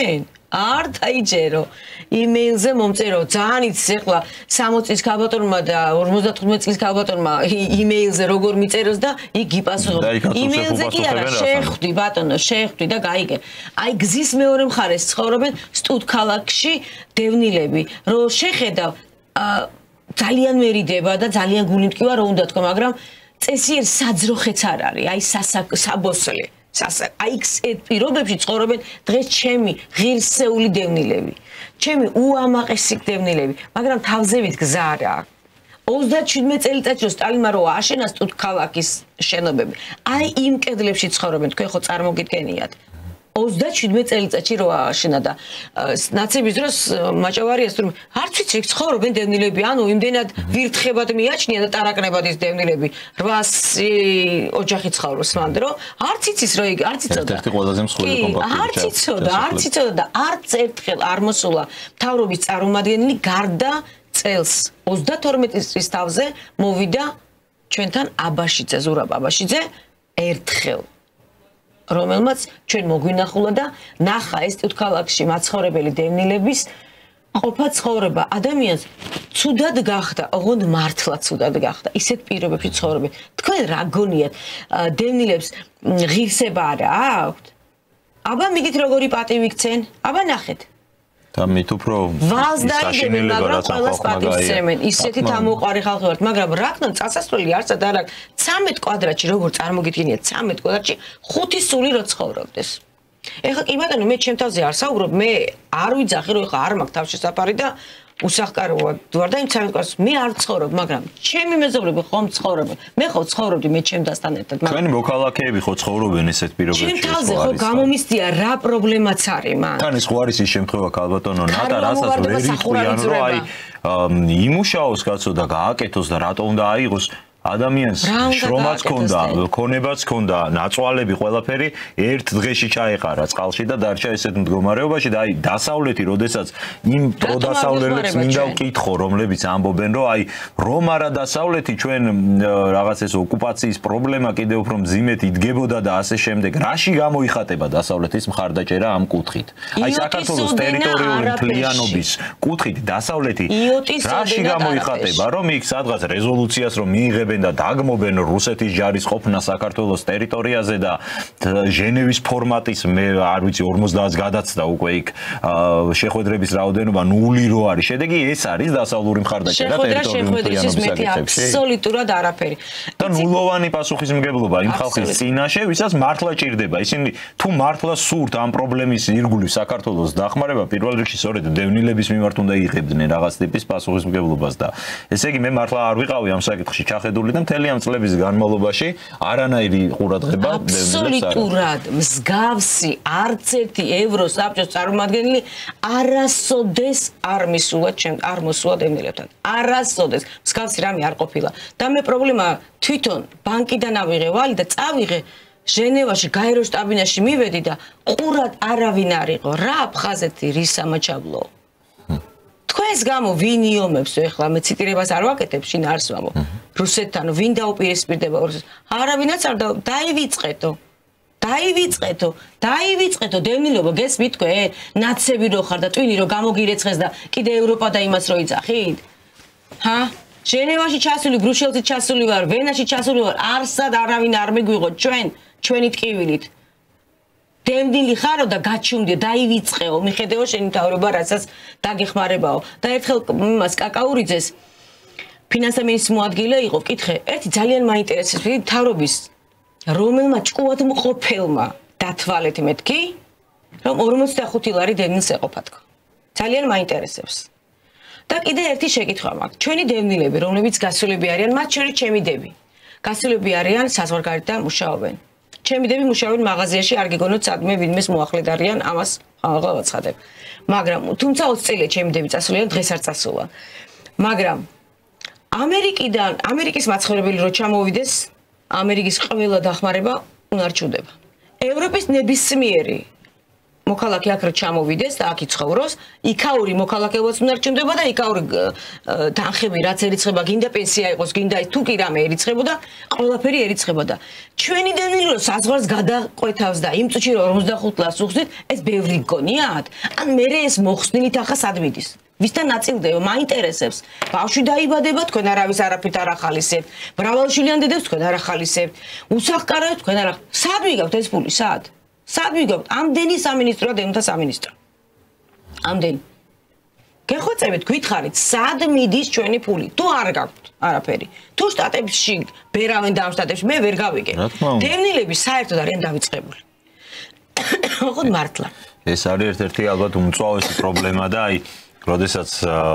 არ დაიჯერო. იმეილზე მომწერო, ძალიან იცი ახლა სამოცი წლის ქალბატონმა და ორმოცდათხუთმეტი წლის ქალბატონმა იმეილზე როგორ მიწეროს და იქ გიპასუხებ. იმეილზე კი არა, შეხვდი ბატონო, შეხვდი და გაიგე. აი გზის მეორე მხარეს ცხოვრობენ სტუდ ქალაქში დევნილები, რომ შეხედავ ძალიან მერიდება და ძალიან გული მტკივა რომ უნდა თქვა, მაგრამ წესიერ საძროხეც არ არის, აი საბოსლე. აი ეს პირობებში ცხოვრობენ დღეს ჩემი ღირსეული დევნილები, ჩემი უამაყესი დევნილები, მაგრამ თავზევით გზა არ აქვს. ოცდაჩვიდმეტ წელიწადში რომ სტალინმა რო აშენა სტუდ ქალაქის შენობები, აი იმ კედლებში ცხოვრობენ, თქვენ ხო წარმოგიდგენიათ. ოცდაჩვიდმეტ წელიწადში რო აშენა და ნაცების დროს მაჭავარიას რომ არც ვიცი იქ ცხოვრობენ დევნილები, ანუ იმდენად ვირთხებად მიაჩნია და ტარაკნებად ის დევნილები რვასი ოჯახი ცხოვრობს მანდ რომ არც იცის რომ იქ არც იცოდა. ერთ-ერთი ყველაზე მსხვილი კომპაქტური. არც იცოდა, არც იცოდა და არც ერთხელ არ მოსულა მთავრობის წარმომადგენელი გარდა წელს ოცდათორმეტი წლის თავზე მოვიდა ჩვენთან აბაშიძე, ზურაბ აბაშიძე ერთხელ. რომელმაც ჩვენ მოგვინახულა და ნახა ეს სტუდ ქალაქში მაცხოვრებელი დევნილების ყოფა ცხოვრება ადამიანს ცუდად გახდა, ოღონდ მართლა ცუდად გახდა. ისეთ პირობებში ცხოვრობენ. თქვენ რა გონიათ, დევნილებს ღირსება არა აქვთ? აბა მიგით როგორი პატივი გცენ? აბა ნახეთ. და მით უფრო ვალს დაიდებენ, მაგრამ ყველას პატივს სცემენ. ისეთი თამოყარი ხალხი ვართ, მაგრამ რა ქნა წასასვლელი არცად არ აქვს. ცამეტ კვადრატში როგორ წარმოგიდგენიათ, ცამეტ კვადრატში ხუთი სული რო ცხოვრობდეს. ეხლა კი ბატონო, მე ჩემ თავზე არ საუბრობ, მე არ ვიძახი რომ ეხლა არ მაქვს თავშესაფარი და უსახკაროა ვარ და იმ ცამეტ კვადრატში მე არ ცხოვრობ, მაგრამ ჩემი მეზობლები ხომ ცხოვრობენ. მე ხო ცხოვრობდი მე ჩემთან ერთად, მაგრამ თქვენი მოქალაქეები ხო ცხოვრობენ ესეთ პირობებში? ჩემ თავზე ხო გამომისდია რა პრობლემაც არის მან. თან ეს ხო არის ის შემთხვევა ქალბატონო ნატა, რასაც ვერ იტყვიან რომ აი იმუშაოს კაცო და გააკეთოს და რატო უნდა აიღოს ადამიანს შრომაც ქონდა, ქონებაც ქონდა, ნაწვალები ყველაფერი ერთ დღეში ჩაეყარა წყალში და დარჩა ესეთ მდგომარეობაში და აი დასავლეთი, როდესაც იმ პროდასავლელებს მინდა ვკითხო, რომლებიც ამბობენ, რომ აი რომ არა დასავლეთი ჩვენ რაღაც ეს ოკუპაციის პრობლემა კიდევ უფრო მძიმედ იდგებოდა და ასე შემდეგ, რაში გამოიხატება დასავლეთის მხარდაჭერა ამ კუთხით? აი საქართველოს ტერიტორიული მთლიანობის კუთხით დასავლეთი რაში გამოიხატება, რომ იქ სადღაც რეზოლუციას რომ მიიღებენ და დაგმობენ რუსეთის ჯარის ყოფნა საქართველოს ტერიტორიაზე და ჟენევის ფორმატის მე არ ვიცი ორმოცდაათს გადაცდა უკვე იქ შეხვედრების რაოდენობა ნული რო არის. შედეგი ეს არის დასავლური მხარდაჭერა ტერიტორიული მთლიანობის საკითხებში. აბსოლუტურად არაფერი. და ნულოვანი პასუხისმგებლობა იმ ხალხის წინაშე, ვისაც მართლა ჭირდება. ისინი თუ მართლა სურთ ამ პრობლემის ირგვლივ საქართველოს დახმარება, პირველ რიგში სწორედ დევნილების მიმართ უნდა იღებდნენ რაღაც ტიპის პასუხისმგებლობას და ესე იგი მე მართლა არ ვიყავი ამ საკითხში ჩახედული და მთელი ამ წლების განმავლობაში არანაირი ყურადღება დევნილებს არ აქვს. აბსოლუტურად მსგავსი არც ერთი ევროსაბჭოს წარმომადგენელი არასოდეს არ მისულა ჩემ არ მოსულა დევნილებთან. არასოდეს მსგავსი რამე არ ყოფილა. და მე პრობლემა თვითონ ბანკიდან ავიღე ვალი და წავიღე ჟენევაში გაერო შტაბინაში მივედი და ყურად არავინ არ იყო. რა აფხაზეთი რის სამაჩაბლო. თქვენს გამო ვინ იომებს ეხლა მე ციტირებას არ ვაკეთებ შინ არს ვამბობ რუსეთთან ვინ დაუპირისპირდება რუსეთს არავინაც არ დაივიწყეთო დაივიწყეთო დაივიწყეთო დევნილობა გესმით თქვენ ნაცები რო ხარ და ტვინი რო გამოგირეცხეს და კიდე ევროპა და იმას რო იცახით ჰა ჟენევაში ჩასული ბრიუსელში ჩასული ვარ ვენაში ჩასული ვარ არსად არავინ არ მეგვიღო ჩვენ ჩვენი ტკივილით დევნილი ხარო და გაჩუმდე დაივიწყეო მიხედეო შენი მთავრობა რასაც დაგეხმარებაო და ერთხელ იმას კაკაურიძეს ფინანსთა მინისტრის მოადგილე იყო ვკითხე ერთი ძალიან მაინტერესებს მთავრობის რომელმა ჭკუად მყოფელმა დათვალეთ მეთქი რომ ორმოცდახუთი ლარი დევნილს ეყოფა თქო ძალიან მაინტერესებს და კიდე ერთი შეკითხვა მაქვს ჩვენი დევნილები რომლებიც გასულები არიან მათ შორის ჩემი დები გასულები არიან საზღვარგარეთთან მუშაობენ ჩემი დები მუშაობენ მაღაზიაში არ გიგონოთ სადმე ვინმეს მოახლედ არიან ამას ახლა ვაცხადებ მაგრამ თუმცა ოცი წელია ჩემი დები წასულიან დღეს არ წასულა მაგრამ ამერიკიდან ამერიკის მაცხოვრებელი რო ჩამოვიდეს ამერიკის ყველა დახმარება უნარჩუნდება ევროპის ნებისმიერი მოქალაქე აქ ჩამოვიდეს და აქ იცხოვროს, იქაური მოქალაქეობაც უნდა რჩნდება და იქაური თანხები რაც ერიცხება, გინდა პენსია იყოს, გინდა თუ კი რამე ერიცხებოდა, ყველაფერი ერიცხებოდა. ჩვენი დევნილი რომ საზღვარს გადაყვეთავს და იმ წუთში რომ ორმოცდახუთ ლარს უხსნით, ეს ბევრი გონიათ? ან მერე ეს მოხსნილით ახლა სად მიდის? ვისთან ნაწილდება, მაინტერესებს. ბავშვი დაიბადება, თქვენ არავის არაფრით არ ახალისებთ. მრავალშვილიან დედებს თქვენ არ ახალისებთ. უსახლკაროებს თქვენ არ ახალისებთ. სად მიგავთ ეს ფული, სად? სად მიგავთ? ამდენი სამინისტროა დევნილთა სამინისტრო. ამდენი. გეხვეწებით, გითხარით, სად მიდის ჩვენი ფული? თუ არ გაქვთ არაფერი. თუ შტატებში ბერავენ და ამ შტატებში მე ვერ გავიგე. დევნილები საერთოდ არიან დავიწყებული. ოღონდ მართლა. ეს არის ერთ-ერთი ალბათ უმწვავესი პრობლემა და აი როდესაც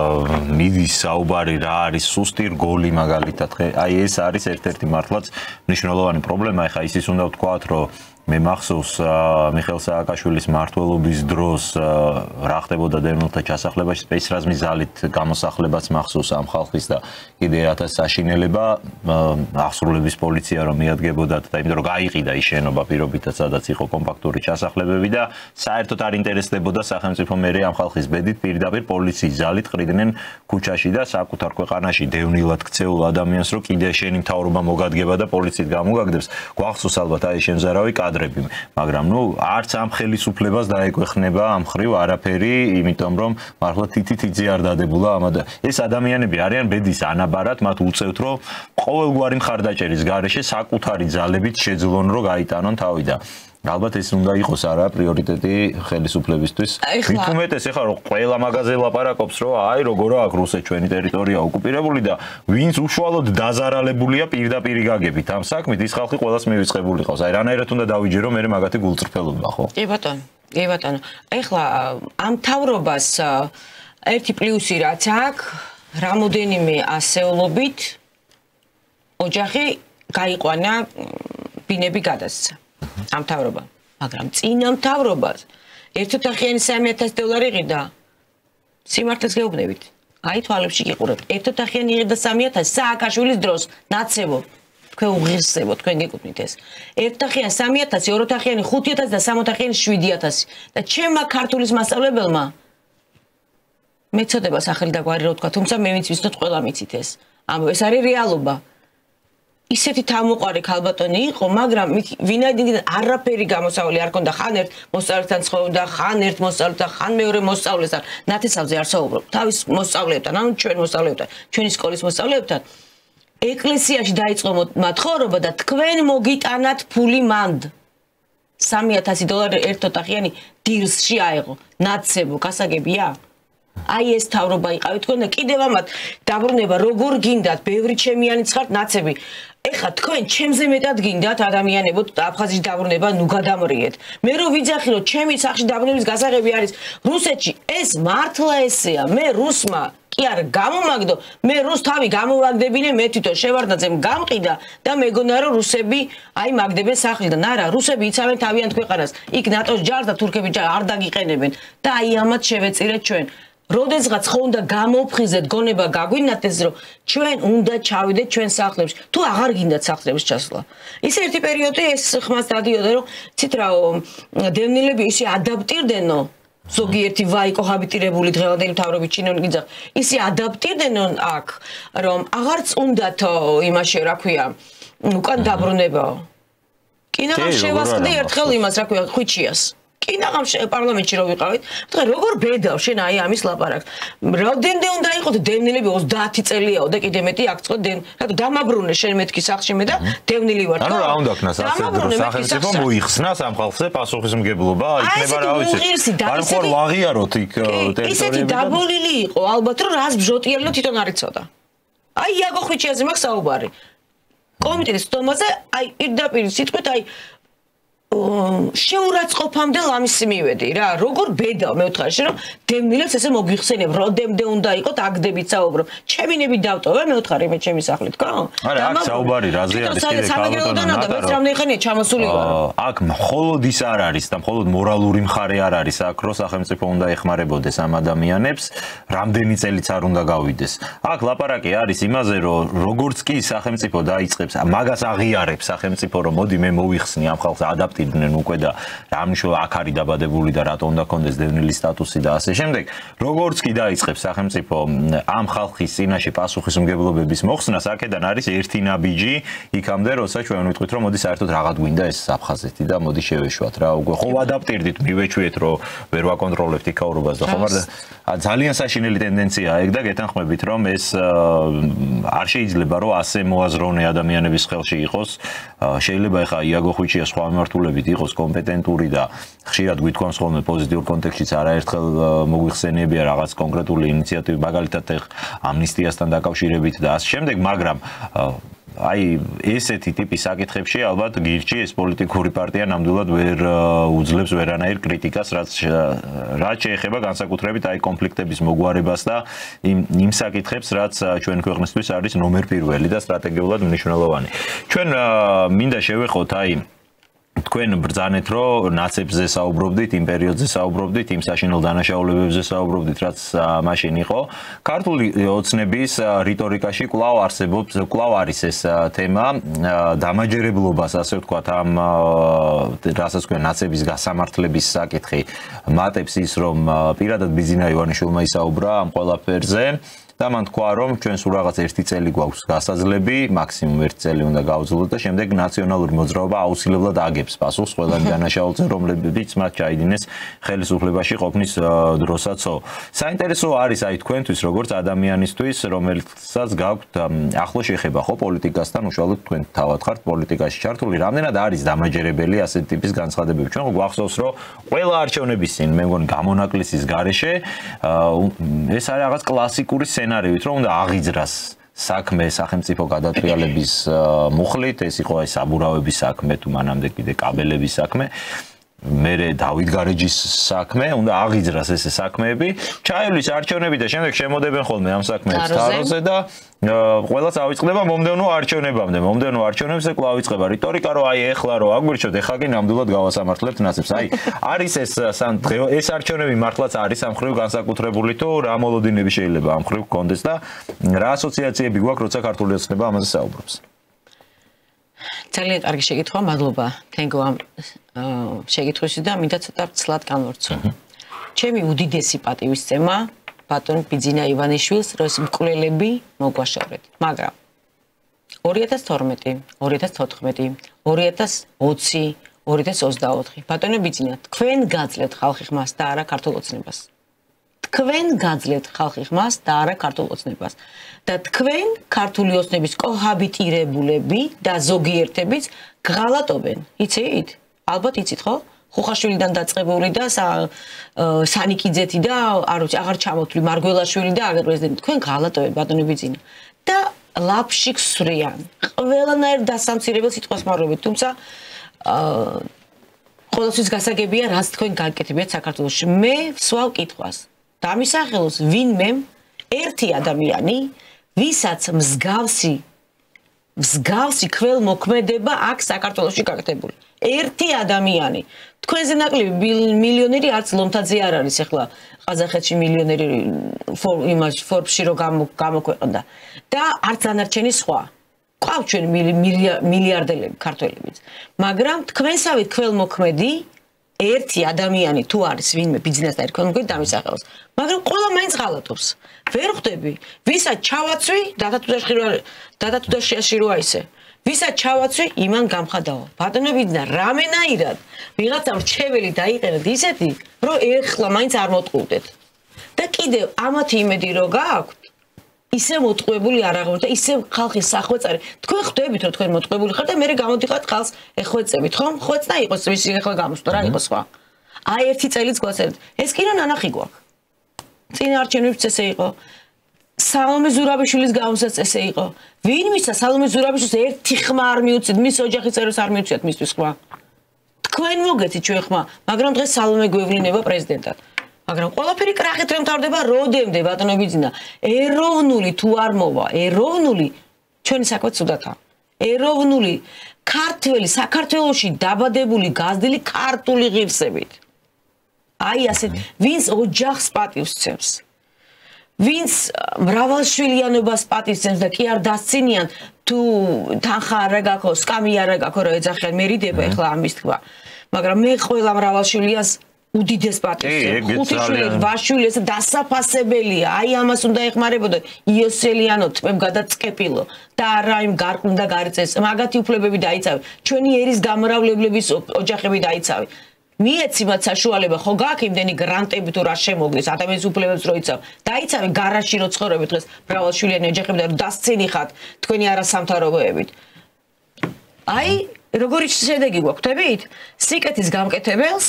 მიდის საუბარი რა არის სუსტი რგოლი მაგალითად აი ეს არის ერთ-ერთი მართლაც მნიშვნელოვანი პრობლემა ეხა ისიც უნდა ვთქვათ რომ მე მახსოვს მიხეილ სააკაშვილის მმართველობის დროს რა ხდებოდა დევნილთა ჩასახლებაში სპეცრაზმის ზალით გამოსახლებაც მახსოვს ამ ხალხის და კიდე ათას საშინელება აღსრულების პოლიცია რომ მიადგებოდათ და იმიტომ რომ გაიყიდა ის შენობა პირობითაც სადაც იყო კომპაქტური ჩასახლებები და საერთოდ არ ინტერესდებოდა სახელმწიფო მერე ამ ხალხის ბედით პირდაპირ პოლიციის ზალით ყრიდნენ ქუჩაში და საკუთარ ქვეყანაში დევნილად ქცეულ ადამიანს რომ კიდე შენი მთავრობა მოგადგება და პოლიციით გამოგაგდებს გვახსოვს ალბათ აი შემზარავი მაგრამ ნუ არც ამ ხელისუფლებას დაეგვეხნება ამ ხრივ არაფერი, იმიტომ რომ მართლა თითითიძე არ დადებულა ამადა. ეს ადამიანები არიან ბედის ანაბარად, მათ უწევთ რომ ყოველგვარი მხარდაჭერის გარეშე საკუთარი ძალებით შეძლონ რომ გაიტანონ თავი და ალბათ ეს უნდა იყოს არა პრიორიტეტი ხელისუფლებისთვის. მით უმეტეს ეხლა რომ ყველა მაღაზე ლაპარაკობს რომ აი როგორა აქ რუსეთ ჩვენი ტერიტორია ოკუპირებული და ვინც უშუალოდ დაზარალებულია პირდაპირ გაგებით ამ საქმით ის ხალხი ყველას მივიწყებული ყავს. აი რანაირად უნდა დავიჯერო მე მაგათი გულწრფელობა ხო? კი ბატონო, კი ბატონო. ეხლა ამ თავრობას ერთი პლუსი რაც აქვს, რამოდენიმე ასეულობით ოჯახი გაიყვანა ბინები გადასცა. ამ თავრობა, მაგრამ წინა მთავრობას ერთოთახიანი სამი ათასი დოლარი ყიდა. სიმართლეს გეუბნებით. აი თვალებში გიყურებთ. ერთოთახიანი იყიდა სამი ათასი სააკაშვილის დროს, ნაცებო. თქვენ უღირსებო, თქვენ გეკუთვნით ეს. ერთოთახიანი სამი ათასი, ოროთახიანი ხუთი ათასი და სამოთახიანი შვიდი ათასი. და ჩემმა ქართულის მასწავლებელმა მეწოდება სახელი და გვარი რო თქვა, თუმცა მე ვინც ვიცნობ ყველა მიცით ეს. ამბობ, ეს არის რეალობა. ისეთი თავმოყარი ქალბატონი იყო, მაგრამ ვინაიდან არაფერი გამოსავალი არ ქონდა, ხან ერთ მოსწავლეთან ცხოვრობდა, ხან ერთ მოსწავლეთან, ხან მეორე მოსწავლესთან, ნათესავზე არ საუბრობ. თავის მოსწავლეებთან, ანუ ჩვენ მოსწავლეებთან, ჩვენი სკოლის მოსწავლეებთან. ეკლესიაში დაიწყო მათხოვრობა და თქვენ მოგიტანათ ფული მანდ. სამი ათასი დოლარი ერთოთახიანი დილსში აიღო. ნაცებო, გასაგებია? აი ეს თავრობა იყავით თქვენ და კიდევ ამათ დაბრუნება როგორ გინდათ, ბევრი ჩემიანიც ხართ ნაცები. ეხლა თქვენ ჩემზე მეტად გინდათ ადამიანებო აფხაზეთში დაბრუნება ნუ გადამრიეთ. მე რო ვიძახი რომ ჩემი სახში დაბრუნების გასაღები არის რუსეთში, ეს მართლა ესეა. მე რუსმა კი არ გამომაგდო, მე რუს თავი გამოვაგდებინე, მე თვითონ შევარდნაძემ გამყიდა და მეგონა რომ რუსები აი მაგდებენ სახლიდან. არა, რუსები იცავენ თავიანთ ქვეყანას. იქ ნატოს ჯარს და თურქების ჯარს არ დაგიყენებენ და აი ამათ შევეწირეთ ჩვენ. როდესღაც ხო უნდა გამოფხიზეთ გონება გაგვინათეს რომ ჩვენ უნდა ჩავიდეთ ჩვენ სახლებში თუ აღარ გინდათ სახლებში ჩასვლა ის ერთი პერიოდი ეს ხმას დადიოდა რომ ცით რა დევნილები ისე ადაპტირდენო ზოგიერთი ვაიკოჰაბიტირებული დღევანდელი მთავრობის ჩინონიკიძა ისე ადაპტირდენო აქ რომ აღარც უნდათ იმაში რა ქვია უკან დაბრუნებაო კინაღამ შევასყდი ერთხელ იმას რა ქვია ხვიჩიას კინაღამ პარლამენტში რო ვიყავით, თქვა როგორ ბედავ შენ აი ამის ლაპარაკს. რამდენდე უნდა იყოთ დევნილები ოცდაათი წელიაო და კიდე მეტი აქ წყო დენ. რატო დამაბრუნე შენ მეთქი სახში მე და დევნილი ვარ. ანუ რა უნდა ქნას ასე დრო სახელმწიფო მოიხსნას ამ ხალხზე პასუხისმგებლობა, იქნება რა ვიცი. არ ხوار ვაღიაროთ იქ ტერიტორიები. ისეთი დაბოლილი იყო ალბათ რომ რას ბჟოტიელო თვითონ არ იცოდა. აი იაგო ხვიჩიაზე მაქვს საუბარი. კომიტეტის თომაზე აი პირდაპირ სიტყვით აი შეურაცხყოფამდე ლამისი მივედი რა როგორ ბედავ მე ვთხარი რომ დევნილებს ესე მოგვიხსენებ როდემდე უნდა იყოთ აგდებით საუბრობ ჩემინები დავტოვე მე ვთხარი მე ჩემი სახლით ხო არა აქ საუბარი რაზე არის კიდე კალბატონო და რამდენი ხანია ჩამოსული ვარ აქ მხოლოდ ის არ არის და მხოლოდ მორალური მხარე არ არის აქ რო სახელმწიფო უნდა ეხმარებოდეს ამ ადამიანებს რამდენი წელიც არ უნდა გავიდეს აქ ლაპარაკი არის იმაზე რომ როგორც კი სახელმწიფო დაიწყებს მაგას აღიარებს სახელმწიფო რომ მოდი მე მოვიხსნი ამ ხალხს ადაპტი გამოფხიზდნენ უკვე და რა მნიშვნელობა აქ არის დაბადებული და რატომ უნდა კონდეს დევნილი სტატუსი და ასე შემდეგ. Როგორც კი დაიწყებს სახელმწიფო ამ ხალხის წინაშე პასუხისმგებლობების მოხსნას, აქედან არის ერთი ნაბიჯი იქამდე, როცა ჩვენ ვიტყვით, რომ მოდი საერთოდ რაღაც გვინდა ეს აფხაზეთი და მოდი შევეშვათ რა. უკვე ხო ადაპტირდით, მივეჩვიეთ, რომ ვერ ვაკონტროლებთ იქაურობას და ხომ არა ძალიან საშინელი ტენდენციაა ეგ და გეთანხმებით, რომ ეს არ შეიძლება რომ ასე მოაზროვნე ადამიანების ხელში იყოს. შეიძლება ეხა იაგო ხვიჩია სხვა მიმართულებით იყოს კომპეტენტური და ხშირად გვითქვამს ხოლმე პოზიტიურ კონტექსტშიც არაერთხელ მოგვიხსენიებია რაღაც კონკრეტული ინიციატივი, მაგალითად ამნისტიასთან დაკავშირებით და ასე შემდეგ, მაგრამ აი ესეთი ტიპის საკითხებში ალბათ გირჩი ეს პოლიტიკური პარტია ნამდვილად ვერ უძლებს ვერანაირ კრიტიკას, რაც რაც შეეხება განსაკუთრებით აი კონფლიქტების მოგვარებას და იმ იმ საკითხებს, რაც ჩვენ ქვეყნისთვის არის ნომერ პირველი და სტრატეგიულად მნიშვნელოვანი. ჩვენ მინდა შევეხოთ აი თქვენ ბრძანეთ, რომ ნაცებზე საუბრობდით, იმ პერიოდზე საუბრობდით, იმ საშინელ დანაშაულებებზე საუბრობდით, რაც მაშინ იყო. ქართული ოცნების რიტორიკაში კვლავ არსებობს, კვლავ არის ეს თემა, დამაჯერებლობას, ასე ვთქვათ, ამ რასაც თქვენ ნაცების გასამართლების საკითხი მატებს ის, რომ პირადად ბიძინა ივანიშვილმა ისაუბრა ამ ყველაფერზე. და მან თქვა, რომ ჩვენ სულ რაღაც ერთი წელი გვაქვს გასაძლები, მაქსიმუმ ერთი წელი უნდა გავძლოთ და შემდეგ ნაციონალური მოძრაობა აუცილებლად აგებს პასუხს ყველა დანაშაულზე, რომლებიც მათ ჩაიდინეს ხელისუფლებაში ყოფნის დროსაც. საინტერესო არის აი თქვენთვის, როგორც ადამიანისთვის, რომელსაც გაქვთ ახლო შეხება ხო პოლიტიკასთან, უშუალოდ თქვენ თავად ხართ პოლიტიკაში ჩართული, რამდენად არის დამაჯერებელი ასეთი ტიპის განცხადებები. ჩვენ გვახსოვს, რომ ყველა არჩევნების წინ, მე მგონი გამონაკლისის გარეშე ეს არის რაღაც კლასიკური სცენარივით, რომ უნდა აღიძრას საქმე სახელმწიფო გადატრიალების მუხლით, ეს იყო აი საბურავების საქმე, თუ მანამდე კიდე კაბელების საქმე, მერე დავით გარეჯის საქმე, უნდა აღიძრას ეს საქმეები, ჩაივლის არჩევნები და შემდეგ შემოდებენ ხოლმე ამ საქმეებს თაროზე და ყველას ავიწყდება მომდევნო არჩევნებამდე. მომდევნო არჩევნებზე კვლავ იწყება რიტორიკა, რომ აი ეხლა რო აგვირჩიოთ, ეხლა კი ნამდვილად გავასამართლებთ ნაცებს. აი არის ეს ეს არჩევნები მართლაც არის ამ ხრივ განსაკუთრებული თუ რა მოლოდინები შეიძლება ამ ხრივ გქონდეს და რა ასოციაციები გვაქვს, როცა ქართული ოცნება ამაზე საუბრობს. ძალიან კარგი შეკითხვა, მადლობა თენგო ამ შეკითხვისთვის და მინდა ცოტა ცლად გამორცო. ჩემი უდიდესი პატივისცემა ბატონ ბიძინა ივანიშვილს, რომ ეს მკვლელები მოგვაშორეთ. მაგრამ ორი ათას თორმეტი, ორი ათას თოთხმეტი, ორი ათას ოცი, ორი ათას ოცდაოთხი. ბატონო ბიძინა, თქვენ გაძლევთ ხალხი ხმას და არა ქართულ ოცნებას. თქვენ გაძლევთ ხალხი ხმას და არა ქართულ ოცნებას. და თქვენ ქართული ოცნების კოჰაბიტირებულები და ზოგიერთებიც გღალატობენ. იცით? ალბათ იცით, ხო? ხუხაშვილიდან დაწყებული და სანიკიძეთი და არ ვიცი, აღარ ჩამოთვლი მარგველაშვილი და აგერ პრეზიდენტი. თქვენ გღალატობენ ბატონო ბიძინა. და ლაფში გსვრიან. ყველანაირ დასამცირებელ სიტყვას მარობით, თუმცა ყოველთვის გასაგებია, რაც თქვენ გაკეთებიათ საქართველოში. მე ვსვავ კითხვას. დამისახელოს ვინმე ერთი ადამიანი, ვისაც მსგავსი მსგავსი ქველმოქმედება აქ საქართველოში გაკეთებული. ერთი ადამიანი. თქვენზე ნაკლები მილიონერი არც ლომთაძე არ არის ახლა ყაზახეთში მილიონერი იმაში Forbes-ში რო გამოქვეყნდა და არც დანარჩენი სხვა. ყავთ ჩვენ მილიარდელები ქართველებიც. მაგრამ თქვენსავით ქველმოქმედი ერთი ადამიანი თუ არის ვინმე ბიზნესთან ერთ ქველმოქმედი დამისახელოს. მაგრამ ყველა მაინც ღალატობს. ვერ ხვდები, ვისაც ჩავაცვი, დადათუდაში როა ისე. ვისაც ჩავაცვი, იმან გამხადაო. ბატონო ბიძინა, რამენაირად ვიღაცა მრჩეველი დაიყენეთ ისეთი, რომ ეხლა მაინც არ მოტყუდეთ. და კიდევ ამათი იმედი რო გააქვთ, ისე მოტყუებული არ აღარ და ისე ხალხის სახვეწარი. თქვენ ხვდებით, რომ თქვენ მოტყუებული ხართ და მე გამოდიხართ ხალხს ეხვეწებით, ხომ? ხვეწნა იყოს, ვისი ეხლა გამოსვლა რა იყოს სხვა. აი ერთი წელიც გვასწრებთ. ეს კი რა ნანახი გვაქვს. წინა არჩევნებიც ესე იყო. სალომე ზურაბიშვილის გამოსაც ესე იყო. ვინ მისცა სალომე ზურაბიშვილს ერთი ხმა არ მიუწეთ, მის ოჯახის წევრებს არ მიუწეთ მისთვის ხმა. თქვენ მოგეცით ჩვენ ხმა, მაგრამ დღეს სალომე გვევლინება პრეზიდენტად. მაგრამ ყველაფერი კრახით რომ თავდება როდემდე ბატონო ბიძინა, ეროვნული თუ არ მოვა, ეროვნული ჩვენი საქმე ცუდათაა. ეროვნული ქართველი საქართველოში დაბადებული გაზრდილი ქართული ღირსებით. აი ასე, ვინც ოჯახს პატივს სცემს. ვინც მრავალშვილიანობას პატივს სცემს და კი არ დასცინიან თუ თანხა არ გაქო, სკამი არ გაქო, რომ ეძახიან მერიდება ეხლა ამის თქვა. მაგრამ მე ყველა მრავალშვილიას უდიდეს პატივს ხუთი შვილი ვაშვილი ეს დასაფასებელია აი ამას უნდა ეხმარებოდა იოსელიანო თმებ გადაწკეპილო და არა იმ გარყვნ და გარიწეს მაგათი უფლებები დაიცავე ჩვენი ერის გამრავლებლების ოჯახები დაიცავე მიეცი მათ საშუალება ხო გაქვს იმდენი გრანტები თუ რა შემოგდეს ადამიანის უფლებებს რო იცავ დაიცავე გარაჟში რო ცხოვრობთ დღეს მრავალშვილიანი ოჯახები და რო დასცინიხათ თქვენი არასამთავრობოებით აი როგორი შედეგი გვაქვს ხვდებით სიკეთის გამკეთებელს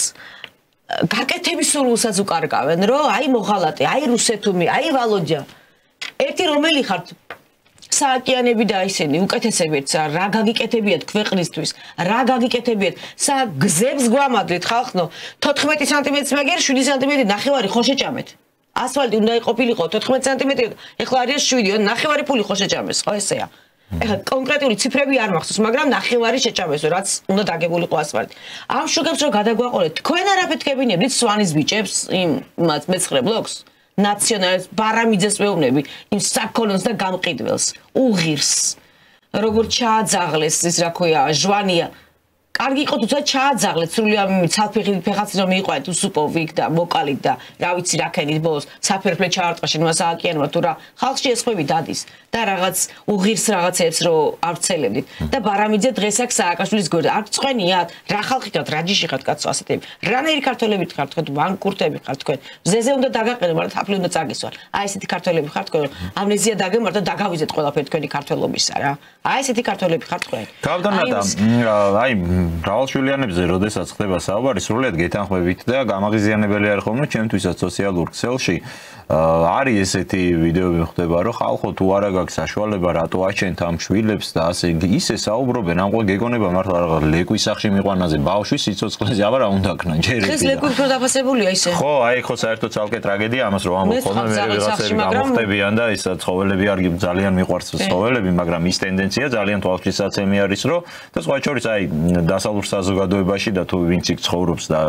გაკეთების სურვილსაც უკარგავენ რომ აი მოღალატე აი რუსეთუმი აი ვალოჯა ერთი რომელი ხართ სააკიანები და ისინი უკეთესებიც რა გაგიკეთებიათ ქვეყნისთვის რა გაგიკეთებიათ სა გზებს გვამადლით ხალხნო თოთხმეტი სანტიმეტრს მაგერ შვიდი სანტიმეტრი ნახევარი ხო შეჭამეთ ასფალტი უნდა იყოფილიყო თოთხმეტი სანტიმეტრი ეხლა არის შვიდი ნახევარი ფული ხო შეჭამეს ხო ესეა ეხლა კონკრეტული ციფრები არ მახსოვს მაგრამ ნახევარი შეჭამეს რაც უნდა დაგებულიყო ასფალტი ამ შუქებს რო გადაგვაყოლეთ თქვენ არ აფეთქებინებთ სვანის ბიჭებს იმ მეცხრე ბლოკს ნაციონალს ბარამიძეს მეუბნები იმ საქონელს და გამყიდველს უღირს როგორ ჩააძაღლეს ის რა ქვია ჟვანია კარგი იყო თუცა ჩააძაღლეთ სრული ამ ცალფეხი ფეხაცი რომ მიიყვანეთ უსუპოვიქ და მოკალით და რა ვიცი რა ქენით ბოლოს საფერფლე ჩაარტყა შენ მას ააკიანებთ თუ რა ხალხში ეს ხვები დადის და რაღაც უღირს რაღაცებს რო არცელებდით და ბარამიძე დღეს აქ სააკაშვილის გვერდზე არ წვენიათ რა ხალხი ხართ რა ჯიში ხართ კაცო ასეთები რანაირი ქართველები ხართ თქვენ ბანკურტები ხართ თქვენ ზეზე უნდა დაგაყენო მაგრამ თაფლი უნდა წაგისვარ აი ესეთი ქართველები ხართ თქვენ ამნეზია დაგემართ და დაგავიზეთ ყველაფერი თქვენი ქართველობისა რა აი ესეთი ქართველები ხართ თქვენ გავდანადა აი მრავალშვილიანებზე როდესაც ხდება საუბარი სრულიად გეთანხმებით და გამაღიზიანებელი არ ხოლმე ჩემთვისაც სოციალურ ქსელში არის ესეთი ვიდეოები ხდება რომ ხალხო თუ არა გაქვს საშუალება რატო აჩენთ ამ შვილებს და ასე ისე საუბრობენ ამ ყველა გეგონება მართლა რაღაც ლეკვის სახში მიყვანაზე ბავშვის სიცოცხლეზე აბა რა უნდა ქნან ჯერ ეს ლეკვი უფრო დაფასებულია ისე ხო აი ხო საერთოდ ცალკე ტრაგედია ამას რომ ამბობ ხოლმე მე რაღაცები გამოხდებიან და ის ცხოველები არ ძალიან მიყვარს ცხოველები მაგრამ ის ტენდენცია ძალიან თვალშისაცემი არის რომ და სხვა შორის აი დასავლურ საზოგადოებაში და თუ ვინც იქ ცხოვრობს და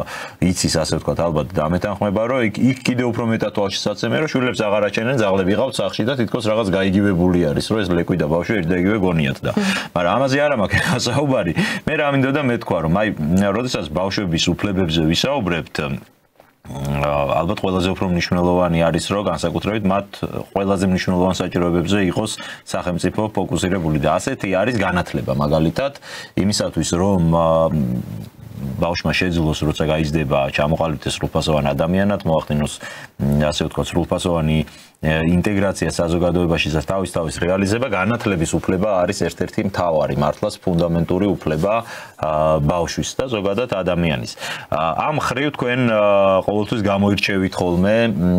იცის ასე ვთქვათ ალბათ დამეთანხმება რომ იქ კიდე უფრო მეტად თვალშისაცემია რომ შვილებს აღარ აჩენენ ძაღლები ყავთ სახში და თითქოს რაღაც გაიგივებული არის რომ ეს ლეკვი და ბავშვი ერთ და იგივე გონიათ და მაგრამ ამაზე არ მაქვს საუბარი მე რა მინდოდა მეთქვა რომ აი როდესაც ბავშვების უფლებებზე ვისაუბრებთ ალბათ ყველაზე უფრო მნიშვნელოვანი არის რომ განსაკუთრებით მათ ყველაზე მნიშვნელოვან საჭიროებებზე იყოს სახელმწიფო ფოკუსირებული და ასეთი არის განათლება მაგალითად იმისათვის რომ ბავშვმა შეძლოს როცა გაიზრდება ჩამოყალიბდეს სრულფასოვან ადამიანად მოახდინოს ასე ვთქვათ სრულფასოვანი ინტეგრაცია საზოგადოებაში და თავის თავის რეალიზება განათლების უფლება არის ერთ-ერთი მთავარი მართლაც ფუნდამენტური უფლება ბავშვის და ზოგადად ადამიანის ამ ხრივ თქვენ ყოველთვის გამოირჩევით ხოლმე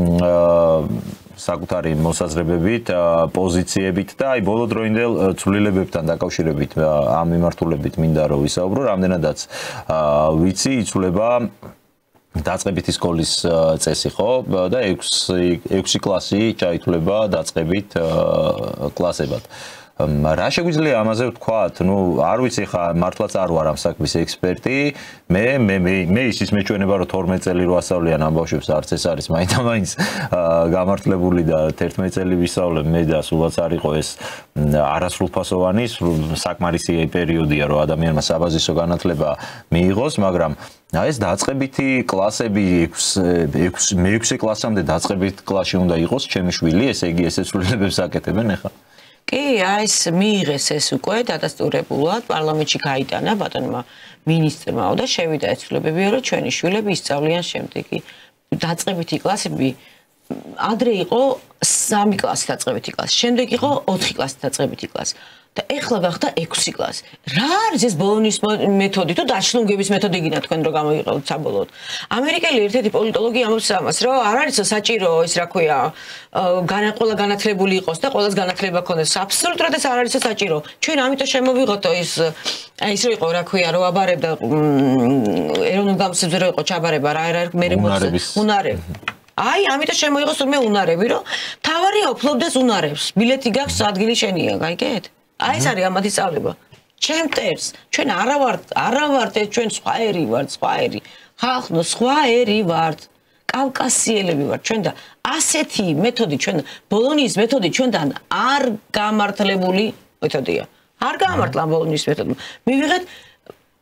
საკუთარი მოსაზრებებით, პოზიციებით და აი ბოლოდროინდელ ცვლილებებთან დაკავშირებით ამ მიმართულებით მინდა რომ ვისაუბრო, რამდენადაც ვიცი, იცვლება დაწყებითი სკოლის წესი ხო და ექვსი კლასი ჩაითვლება დაწყებით კლასებად. რა შეგვიძლია ამაზე ვთქვათ? ნუ არ ვიცი ხა მართლაც არ ვარ ამ საქმის ექსპერტი. მე მე მე ისიც მეჩვენება რომ თორმეტ წელი რო ასწავლიან ამ ბავშვებს არც ეს არის მაინც გამართლებული და თერთმეტ წელი ვისწავლებ მე და სულაც არ იყო ეს არასრულფასოვანი საკმარისი პერიოდია რომ ადამიანმა საბაზისო განათლება მიიღოს, მაგრამ აი ეს დაწყებითი კლასები მეექვსე კლასამდე დაწყებით კლასში უნდა იყოს ჩემი შვილი, ესე იგი ესე ცვლილებებს აკეთებენ ახლა. კი, აი ეს მიიღეს ეს უკვე დადასტურებულად პარლამენტში გაიტანა ბატონმა მინისტრმა და შევიდა ეს ცვლილებები რომ ჩვენი შვილები ისწავლიან შემდეგი დაწყებითი კლასები ადრე იყო სამი კლასი დაწყებითი კლასი, შემდეგ იყო ოთხი კლასი დაწყებითი კლასი. და ეხლა გახდა ექვსი კლასი. რა არის ეს ბოლონის მეთოდი თუ დაშლუნგების მეთოდი გინდა თქვენ რომ გამოიყენოთ საბოლოოდ? ამერიკელი ერთ-ერთი პოლიტოლოგი ამბობს ამას, რომ არ არის საჭირო ის რა ქვია, ყველა განათლებული იყოს და ყველას განათლება ქონდეს. აბსოლუტურად ეს არ არის საჭირო. ჩვენ ამიტომ შემოვიღოთ ის ის რო იყო რა ქვია, რომ აბარებდა ეროვნულ გამოსცემზე რო იყო ჩაბარება რა რა მე უნარები. აი, ამიტომ შემოიღოს თურმე უნარები, რომ თავარია ოფლობდეს უნარებს. ბილეთი გაქვს, ადგილი შენია, გაიგეთ? აი ეს არის ამათი სწავლება. ჩემ ტერს, ჩვენ არა ვართ, არა ვართ, ჩვენ სხვა ერი ვართ, სხვა ერი. ხალხო, სხვა ერი ვართ. კავკასიელები ვართ ჩვენ და ასეთი მეთოდი ჩვენ ბოლონიის მეთოდი ჩვენთან არ გამართლებული მეთოდია. არ გამართლა ბოლონიის მეთოდი. მივიღეთ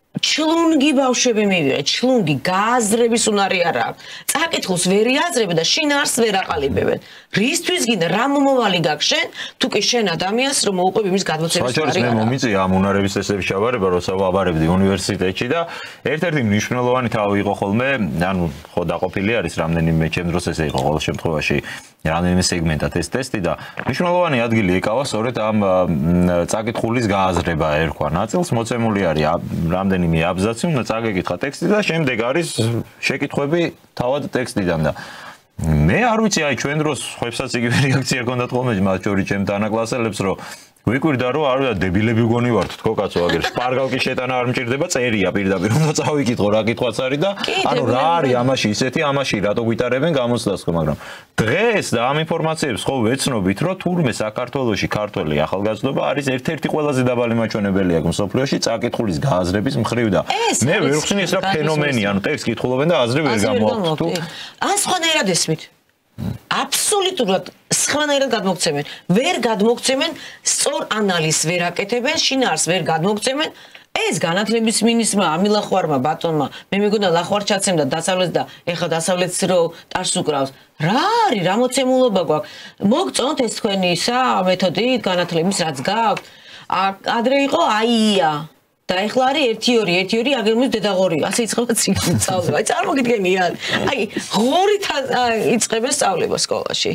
ჩლუნგი ბავშვები მივიღეთ, ჩლუნგი გააზრების უნარი არ აქვს. წაკითხულს ვერ იაზრებენ და შინაარსს ვერ აყალიბებენ. რისთვის გინდა რა მომავალი გაქვს შენ, თუ კი შენ ადამიანს რომ მოუყვები მის გადმოცემის უნარი არ აქვს. მე მომიწია ამ უნარების ესები შევარება, როცა ვაბარებდი უნივერსიტეტში და ერთ-ერთი მნიშვნელოვანი თავი იყო ხოლმე, ანუ ხო დაყოფილი არის რამდენიმე ჩემ დროს ესე იყო ყოველ შემთხვევაში რამდენიმე სეგმენტად ეს ტესტი და მნიშვნელოვანი ადგილი ეკავა სწორედ ამ წაკითხulis გააზრება ერქვა ნაწილს მოცემული არის რამდენიმე აბზაცი უნდა წაგეკითხა ტექსტი და შემდეგ არის შეკითხვები თავად ტექსტიდან და მე არ ვიცი აი ჩვენ დროს ხებსაც იგივე რეაქცია ჰქონდათ ხოლმე მათ შორის ჩემ თანაკლასელებს რომ ვიკვირდა რომ არ ვიცი დებილები გონი ვართ თქო კაცო აგერ სპარგალკი შეტანა არ მჭირდება წერია პირდაპირ უნდა წავიკითხო რა კითხვაც არის და ანუ რა არის ამაში ისეთი ამაში რატო გვიტარებენ გამოცდას ხო მაგრამ დღეს და ამ ინფორმაციებს ხო ვეცნობით რომ თურმე საქართველოში ქართველი ახალგაზრდობა არის ერთ-ერთი ყველაზე დაბალი მაჩვენებელი აქ მსოფლიოში წაკითხulis გააზრების მხრივ და მე ვერ ვხსნი ეს რა ფენომენი ანუ ტექსტ კითხულობენ და აზრი ვერ გამოაქვთ თუ ან სხვანაირად ესმით აბსოლუტურად სხვანაირად გადმოგცემენ. ვერ გადმოგცემენ სწორ ანალიზს ვერ აკეთებენ, შინაარსს ვერ გადმოგცემენ. ეს განათლების მინისტრმა ამილახვარმა ბატონმა მე მეგონა ლახვარ ჩაცემდა დასავლეთს და ეხლა დასავლეთს რო ტარს უკრავს. რა არის, რა მოცემულობა გვაქვს? მოგწონთ ეს თქვენი ისა მეთოდი განათლების რაც გაქვთ? ადრე იყო აია და ეხლა არის ერთი ორი ერთი ორი აგერმის დედაღორი ასე იწყება ციკლი სწავლება. აი წარმოგიდგენია. აი ღორით იწყება სწავლება სკოლაში.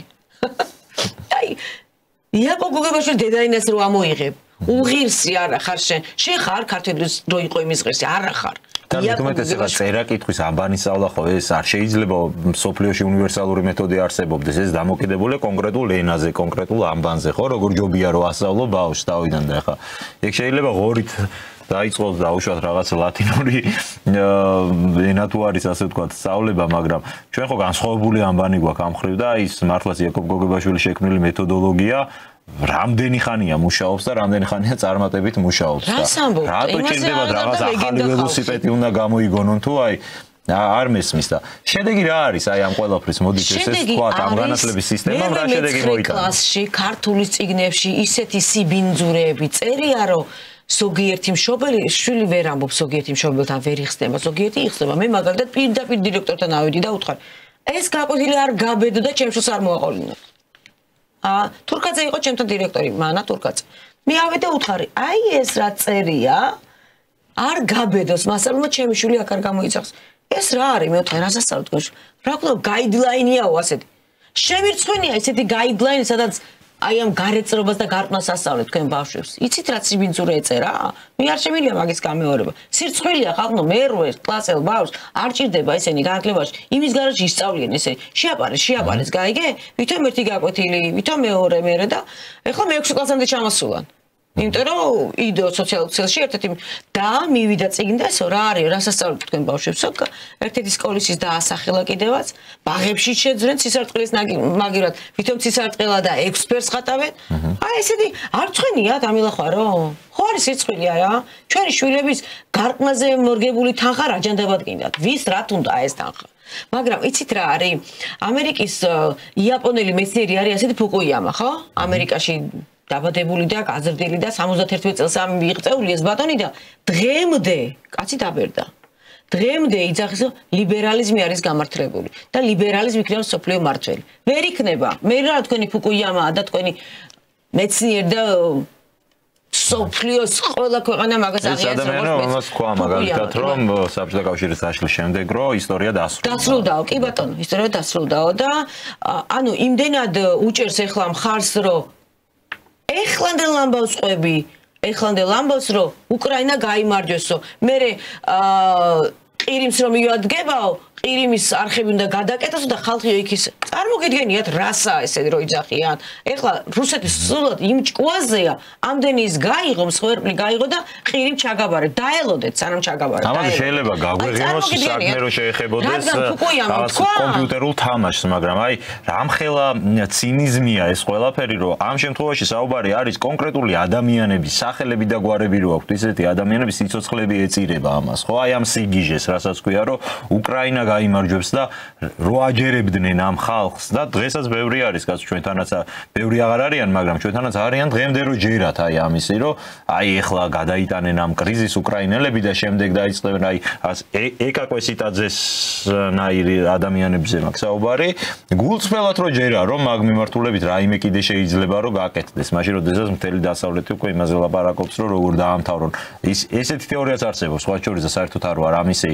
აი იაკობ გოგებაშვილი დედაინას რო ამოიღებ. უღირსი არა ხარ შენ. შენ ხარ ქართლის რო იყო იმის ღირსი არა ხარ. თუმცა ეს წერა კითხვის ამბანი სწავლა ხო ეს არ შეიძლება სოფლიოში უნივერსალური მეთოდი არსებობდეს ეს დამოკიდებულია კონკრეტულ ენაზე კონკრეტულ ამბანზე ხო როგორ ჯობია რომ ასწავლო ბავშვს თავიდან და ხა ეგ შეიძლება ღორით დაიწყოს და უშუალოდ რაღაც ლათინური ენა თუ არის ასე ვთქვათ სწავლება მაგრამ ჩვენ ხო განსხვავებული ამბანი გვაქვს ამ ხრივ და ის მართლაც იაკობ გოგებაშვილის შექმნილი მეთოდოლოგია რამდენი ხანია მუშაობს და რამდენი ხანია წარმატებით მუშაობს და რატო ჭირდება რაღაც ახალი ველოსიპედი უნდა გამოიგონონ თუ აი არ მესმის და შედეგი რა არის აი ამ ყველაფრის მოდით ეს ეს თქვა ამ განათლების სისტემამ რა შედეგი მოიტანა კლასში ქართულის წიგნებში ისეთი სიბინძურეები წერია რომ ზოგიერთი მშობელი შვილი ვერ ამბობს ზოგიერთი მშობელთან ვერ იხსნება ზოგიერთი იხსნება მე მაგალითად პირდაპირ დირექტორთან ავედი და უთხრა ეს გაკვეთილი არ გაბედო და ჩემშოს არ მოაყოლინო ა თურქაძე იყო ჩემთან დირექტორი მანა თურქაძე მე ავედი უთხარი აი ეს რა წერია არ გაბედოს მასალმა ჩემი შვილი აქ არ გამოიცახს ეს რა არის მე ვთქვი რას ასწავლეთ გოშ რა ქვია გაიდლაინიაო ასეთი შემირცხვენია ესეთი გაიდლაინი სადაც აი ამ გარეწრობას და გარყმას ასწავლეთ თქვენ ბავშვებს. იცით რა ციბინძურე ეწერა? მე არ შემიძლია მაგის გამეორება. სირცხვილია ხალხო მერვე კლასელ ბავშვს არ ჭირდება ესენი განათლებაში. იმის გარშე ისწავლიან ესენი. შეაპარეს, შეაპარეს, გაიგე? ვითომ ერთი გაკვეთილი, ვითომ მეორე მერე და ეხლა მეექვსე კლასამდე ჩამოსულან. იმიტომ რომ იდეო სოციალურ ქსელში ერთ-ერთი და მივიდა წიგნი და ესო რა არის რას ასწავლეთ თქვენ ბავშვებს ერთ-ერთი სკოლის ის დაასახელა კიდევაც ბაღებში შეძრენ ცისარტყელის მაგირად ვითომ ცისარტყელა და ექსპერტს ხატავენ აი ესეთი არ ცხენია დამილახვა რომ ხო არის სიცხვილია რა ჩვენი შვილების გარყმაზე მორგებული თანხა რა ჯანდაბად გინდათ ვის რა თუნდა ეს თანხა მაგრამ იცით რა არის ამერიკის იაპონელი მეცნიერი არის ასეთი ფუკუიამა ხო ამერიკაში დაბადებული და გაზრდილი და სამოცდაერთი წელს ამ მიღწეული ეს ბატონი და დღემდე კაცი დაბერდა. დღემდე იძახის რომ ლიბერალიზმი არის გამართლებული და ლიბერალიზმი იქნება სოფლიო მართველი. ვერ იქნება. მე რა თქვენი ფუკუიამაა და თქვენი მეცნიერი და სოფლიოს ყველა ქვეყანა მაგას აღიარებს როგორც მეცნიერი. ეს ამას თქვა მაგალითად რომ საბჭოთა კავშირის დაშლის შემდეგ რო ისტორია დასრულდა. დასრულდაო, კი ბატონო, ისტორია დასრულდაო და ანუ იმდენად უჭერს ეხლა მხარს რომ ეხლანდელ ამბავს ყვები, ეხლანდელ ამბავს რომ უკრაინა გაიმარჯვესო. მე ყირიმს რომ მივადგებაო, ყირიმის არხები უნდა გადაკეთოსო და ხალხი იქ ის წარმოგიდგენიათ რასაა ესე რომ იძახიან. ეხლა რუსეთის სულად იმ ჭკუაზეა, ამდენი ის გაიღო, მსხვერპლი გაიღო და ყირიმ ჩაგაბარე. დაელოდეთ სანამ ჩაგაბარე. ამაზე შეიძლება გაგვეღიმოს საქმე რომ შეეხებოდეს კომპიუტერულ თამაშს, მაგრამ აი რამხელა ცინიზმია ეს ყველაფერი, რომ ამ შემთხვევაში საუბარი არის კონკრეტული ადამიანების სახელები და გვარები რო აქვთ, ისეთი ადამიანების სიცოცხლეები ეწირება ამას, ხო? აი ამ სიგიჟეს, რასაც ქვია, რომ უკრაინა გაიმარჯვებს და რო აჯერებდნენ ამ ხალხს და დღესაც ბევრი არის კაცო ჩვენთანაც ბევრი აღარ არიან მაგრამ ჩვენთანაც არიან დღემდე რო ჯერათ აი ამისი რომ აი ეხლა გადაიტანენ ამ კრიზისს უკრაინელები და შემდეგ დაიწყებენ აი ეკა კვესიტაძეს ნაირი ადამიანებზე მაქვს საუბარი გულწრფელად რო ჯერა რომ მაგ მიმართულებით რაიმე კიდე შეიძლება რომ გააკეთდეს მაშინ როდესაც მთელი დასავლეთი უკვე იმაზე ლაპარაკობს რომ როგორ დაამთავრონ ის ესეთი თეორიაც არსებობს სხვა შორის და საერთოდ არ ვარ ამისი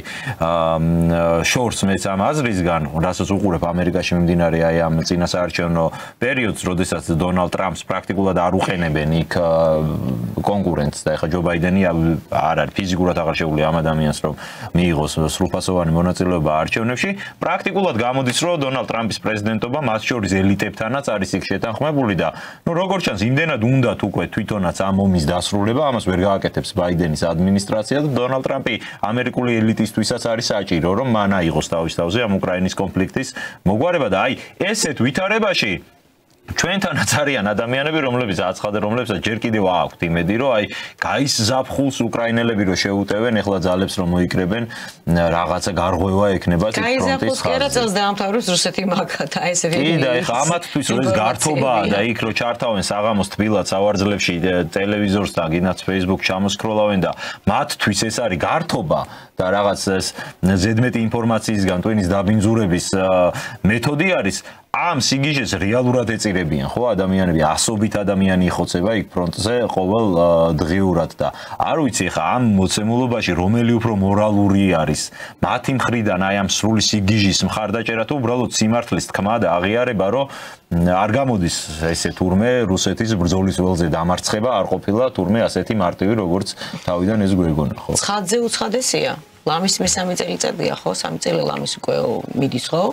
შორს მეც ამ აზრისგან რასაც უყურებ ამერიკაში მიმდინარე აი ამ წინასაარჩევნო პერიოდს როდესაც დონალდ ტრამპს პრაქტიკულად არ უყენებენ იქ კონკურენტს და ეხლა ჯო ბაიდენი არ არის ფიზიკურად აღარ შეუძლია ამ ადამიანს რომ მიიღოს სრულფასოვანი მონაწილეობა არჩევნებში პრაქტიკულად გამოდის რომ დონალდ ტრამპის პრეზიდენტობა მათ შორის ელიტებთანაც არის იქ შეთანხმებული და ნუ როგორც ჩანს იმდენად უნდათ უკვე თვითონაც ამ ომის დასრულება ამას ვერ გააკეთებს ბაიდენის ადმინისტრაცია და დონალდ ტრამპი ამერიკული ელიტისთვისაც არის საჭირო რომ მან აიღოს თავის თავზე ამ უკრაინის კონფლიქტის მოგვარება და აი ესეთ ვითარებაში ჩვენთანაც არიან ადამიანები რომლებიც აცხადენ რომლებსაც ჯერ კიდევ აქვთ იმედი რომ აი გაის ზაფხულს უკრაინელები რო შეუტევენ ეხლა ძალებს რომ მოიკრებენ რაღაცა გარღვევა ექნება ეს ფრონტის ხაზზე. გაის ზაფხულს კი რა წელს დაამთავრებს რუსეთი მაგათ აი ესეთი კი და ეხლა ამათთვის რომ ეს გართობაა და იქ რო ჩართავენ საღამოს თბილად სავარძლებში ტელევიზორს და გინაც Facebook ჩამოსკროლავენ და მათთვის ეს არის გართობა და რაღაც ეს ზედმეტი ინფორმაციისგან ტვინის დაბინძურების მეთოდი არის ამ სიგიჟეს რეალურად ეწირებიან ხო ადამიანები ასობით ადამიანი იხოცება იქ ფრონტზე ყოველ დღიურად და არ ვიცი ხა ამ მოცემულობაში რომელი უფრო მორალური არის მათი მხრიდან აი ამ სრული სიგიჟის მხარდაჭერა თუ უბრალოდ სიმართლის თქმა და აღიარება რომ არ გამოდის ესე თურმე რუსეთის ბრძოლის ველზე დამარცხება არ ყოფილა თურმე ასეთი მარტივი როგორც თავიდან ეს გვეგონა ხო ცხადზე უცხადესია ლამის მესამე წელიწადია ხო სამი წელი ლამის უკვე მიდის ხო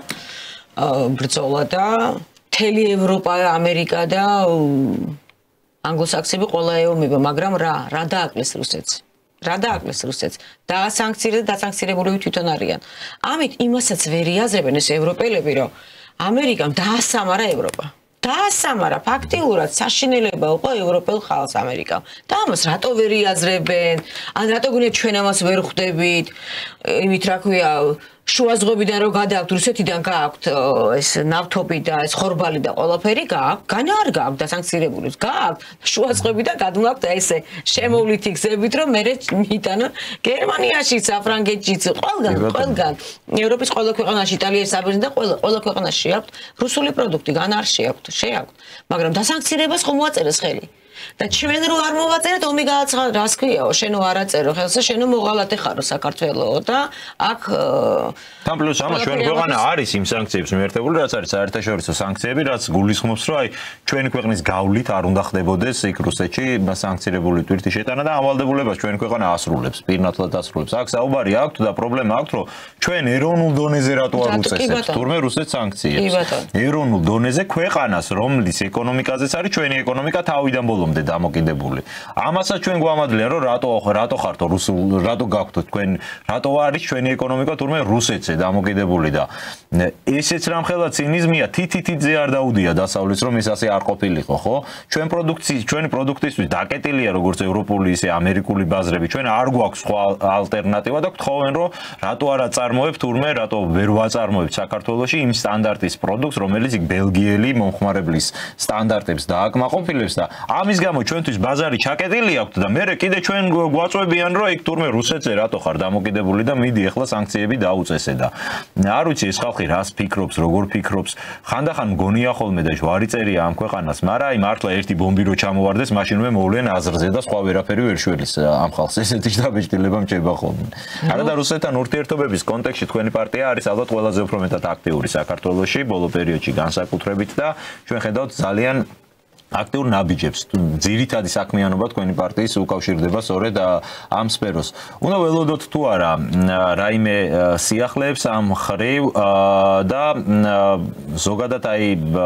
ბრძოლა და მთელი ევროპა, ამერიკა და ანგლოსაქსები ყველა ეომება, მაგრამ რა, რა დააკლეს რუსეთს? რა დააკლეს რუსეთს? დაასანქცირეს და დასანქცირებულები თვითონ არიან. ამით იმასაც ვერ იაზრებენ ეს ევროპელები, რომ ამერიკამ დაასამარა ევროპა. დაასამარა ფაქტიურად საშინელება იყო ევროპელ ხალხს ამერიკამ. და ამას რატო ვერ იაზრებენ? ან რატო გინდა ჩვენ ამას ვერ ხვდებით? იმით რა ქვია შუაზღვებიდან რო გადააქვთ რუსეთიდან გააქვთ ეს ნავთობი და ეს ხორბალი და ყველაფერი გააქვთ, განა არ გააქვთ დასანქცირებულიც, გააქვთ შუაზღვებიდან გადმოაქვთ ესე შემოვლითი გზებით რომ მე მიიტანონ გერმანიაშიც, საფრანგეთშიც, ყველგან, ყველგან ევროპის ყველა ქვეყანაში, იტალიაში, საბერძნეთში და ყველა ყველა ქვეყანაში აქვთ რუსული პროდუქტი, განა არ შეაქვთ, შეაქვთ, მაგრამ დასანქცირებას ხომ მოაწერეს ხელი. და ჩვენ რო არ მოვაწერეთ ომი გააცხადა რას ქვიაო შენო არ აწერო ხელსა შენო მოღალატე ხარო საქართველო და აქ თან პლუს ამას ჩვენ ქვეყანა არის იმ სანქციებს მიერთებული რაც არის საერთაშორისო სანქციები რაც გულისხმობს რომ აი ჩვენი ქვეყნის გავლით არ უნდა ხდებოდეს იქ რუსეთში სანქცირებული ტვირთი შეტანა და ავალდებულებას ჩვენი ქვეყანა ასრულებს პირნათლად ასრულებს აქ საუბარი აქვს და პრობლემა აქვს რომ ჩვენ ეროვნულ დონეზე რატო არ უწესებთ თურმე რუსეთს სანქციებს ეროვნულ დონეზე ქვეყანას რომლის ეკონომიკაზეც არის ჩვენი ეკონომიკა თავიდან ბოლომდე დამოკიდებული. ამასაც ჩვენ გვამადლიან რომ რატო რატო ხართო რუსულ რატო გაქვთ თქვენ რატო არის ჩვენი ეკონომიკა თურმე რუსეთზე დამოკიდებული და ესეც რამხელა ცინიზმია თითითიძე არ დაუდია დასავლეთს რომ ეს ასე არ ყოფილიყო ხო ჩვენ პროდუქციის ჩვენი პროდუქტისთვის დაკეტილია როგორც ევროპული ისე ამერიკული ბაზრები ჩვენ არ გვაქვს სხვა ალტერნატივა და გთხოვენ რომ რატო არ აწარმოებთ თურმე რატო ვერ ვაწარმოებთ საქართველოში იმ სტანდარტის პროდუქტს რომელიც იქ ბელგიელი მომხმარებლის სტანდარტებს დააკმაყოფილებს და ამის გამო ჩვენთვის ბაზარი ჩაკეტილი აქვს და მე კიდე ჩვენ გვაწვევიან რომ იქ თურმე რუსეთზე რატო ხარ დამოკიდებული და მიდი ახლა სანქციები დაუწესე და არ ვიცი ეს ხალხი რას ფიქრობს როგორ ფიქრობს ხანდახან მგონია ხოლმე და ჯვარი წერია ამ ქვეყანას მაგრამ აი მართლა ერთი ბომბი რო ჩამოვარდეს მაშინვე მოვლენ აზრზე და სხვა ვერაფერი ვერ შველის ამ ხალხს ესეთი შთაბეჭდილება მჭება ხოლმე არა და რუსეთთან ურთიერთობების კონტექსტში თქვენი პარტია არის ალბათ ყველაზე უფრო მეტად აქტიური საქართველოში ბოლო პერიოდში განსაკუთრებით და ჩვენ ხედავთ ძალიან აქტიურ ნაბიჯებს ძირითადი საქმიანობა თქვენი პარტიის უკავშირდება სწორედ ამ სფეროს. უნდა ველოდოთ თუ არა რაიმე სიახლეებს ამ ხრივ და ზოგადად აი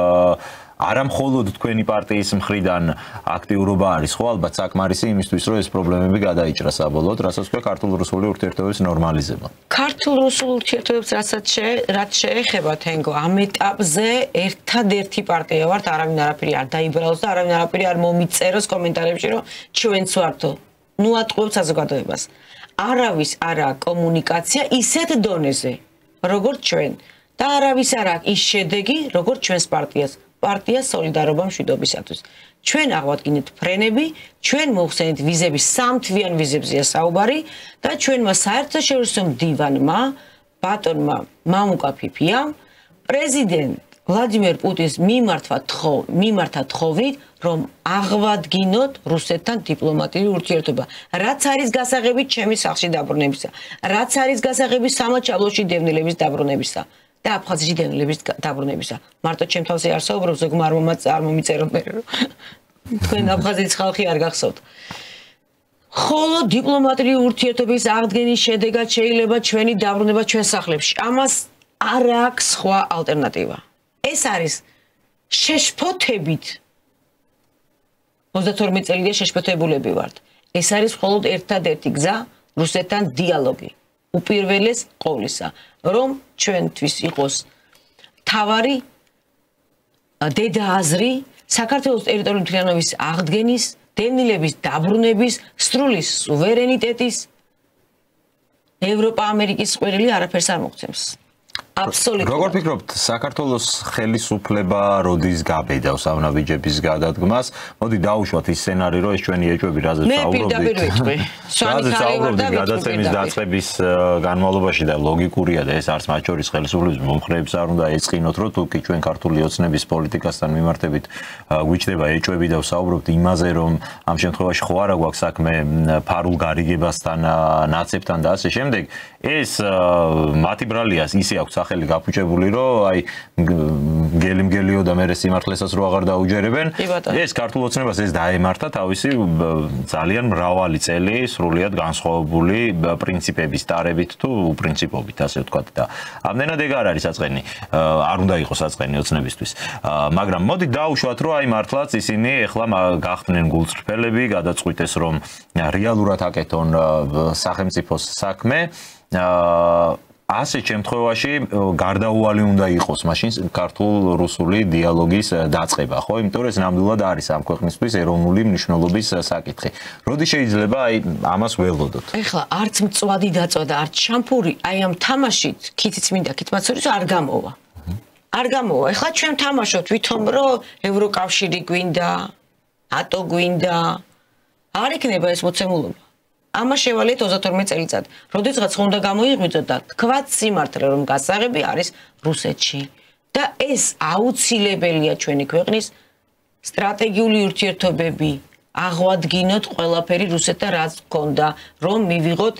არა მხოლოდ თქვენი პარტიის მხრიდან აქტიურობა არის ხო ალბათ საკმარისი იმისთვის რომ ეს პრობლემები გადაიჭრა საბოლოოდ რასაც ქვია ქართულ-რუსული ურთიერთობების ნორმალიზება. ქართულ-რუსულ ურთიერთობებს რასაც რაც შეეხება თენგო ამ ეტაპზე ერთადერთი პარტია ვართ არავინ არაფერი არ დაიბრალოს და არავინ არაფერი არ მომიწეროს კომენტარებში რომ ჩვენც ვართო. ნუ ატყუებთ საზოგადოებას. არავის არა კომუნიკაცია ისეთ დონეზე როგორც ჩვენ და არავის არ აქვს ის შედეგი, როგორც ჩვენს პარტიას. პარტია სოლიდარობა მშვიდობისათვის. ჩვენ აღვადგინეთ ფრენები, ჩვენ მოხსენით ვიზების სამთვიან ვიზებზეა საუბარი და ჩვენმა საერთაშორისო მდივანმა, ბატონმა მამუკა ფიფიამ, პრეზიდენტ ვლადიმერ პუტინს მიმართა მიმართა თხოვით, რომ აღვადგინოთ რუსეთთან დიპლომატიური ურთიერთობა. რაც არის გასაღები ჩემი სახლში დაბრუნებისა, რაც არის გასაღები სამაჩაბლოში დევნილების დაბრუნებისა. და აფხაზეთში დევნილების დაბრუნებისა. მარტო ჩემ თავზე არ საუბრობ, ზოგმა არ მომიწერო მე რომ თქვენ აფხაზეთის ხალხი არ გახსოვთ. ხოლო დიპლომატიური ურთიერთობის აღდგენის შედეგად შეიძლება ჩვენი დაბრუნება ჩვენ სახლებში. ამას არ აქვს სხვა ალტერნატივა. ეს არის შეშფოთებით ოცდათორმეტ წელია შეშფოთებულები ვართ. ეს არის მხოლოდ ერთადერთი გზა რუსეთთან დიალოგი. უპირველეს ყოვლისა, რომ ჩვენთვის იყოს თავარი დედააზრი საქართველოს ტერიტორიული მთლიანობის აღდგენის, დევნილების დაბრუნების, სრული სუვერენიტეტის ევროპა ამერიკის ყვირილი არაფერს არ მოგცემს. აბსოლუტურად. როგორ ფიქრობთ, საქართველოს ხელისუფლება როდის გაბედავს ამ ნაბიჯების გადადგმას? მოდი დაუშვათ ის სცენარი, რომ ეს ჩვენი ეჭვები რაზეც საუბრობდით. მე პირდაპირ ვიტყვი. რაზეც საუბრობდით გადაცემის დაწყების განმავლობაში და ლოგიკურია და ეს არც მათ შორის ხელისუფლების მომხრეებს არ უნდა ეწყინოთ, რომ თუკი ჩვენ ქართული ოცნების პოლიტიკასთან მიმართებით გვიჩნდება ეჭვები და ვსაუბრობთ იმაზე, რომ ამ შემთხვევაში ხო არა გვაქვს საქმე ფარულ გარიგებასთან, ნაცებთან და ასე შემდეგ, ეს მათი ბრალიას ისე აქვს სახელი გაფუჭებული, რომ აი გელი მგელიო და მე სიმართლესაც რო აღარ დაუჯერებენ. ეს ქართულ ოცნებას ეს დაემართა თავისი ძალიან მრავალი წელი სრულიად განსხვავებული პრინციპების ტარებით თუ უპრინციპობით, ასე ვთქვათ და ამდენად ეგ არ არის საწყენი, არ უნდა იყოს საწყენი ოცნებისთვის. მაგრამ მოდი დაუშვათ, რომ აი მართლაც ისინი ეხლა გახდნენ გულწრფელები, გადაწყვიტეს რომ რეალურად აკეთონ სახელმწიფოს საქმე. ასე შემთხვევაში გარდაუვალი უნდა იყოს მაშინ ქართულ-რუსული დიალოგის დაწყება, ხო? იმიტომ რომ ეს ნამდვილად არის ამ ქვეყნისთვის ეროვნული მნიშვნელობის საკითხი. როდი შეიძლება აი ამას ველოდოთ? ეხლა არც მწვადი დაწვა, არც შამფური, აი ამ თამაშით, ქითიც მინდა, ქითმაცორის არ გამოვა. არ გამოვა. ეხლა ჩვენ თამაშობთ ვითომ რომ ევროკავშირი გვინდა, ნატო გვინდა. არ იქნება ეს მოცემულობა. ამას შევალეთ ოცდათორმეტ წელიწად. როდესაც უნდა გამოიღვიძოთ და თქვათ სიმართლე, რომ გასაღები არის რუსეთში. და ეს აუცილებელია ჩვენი ქვეყნის სტრატეგიული ურთიერთობები. აღვადგინოთ ყველაფერი რუსეთთან რაც გქონდა, რომ მივიღოთ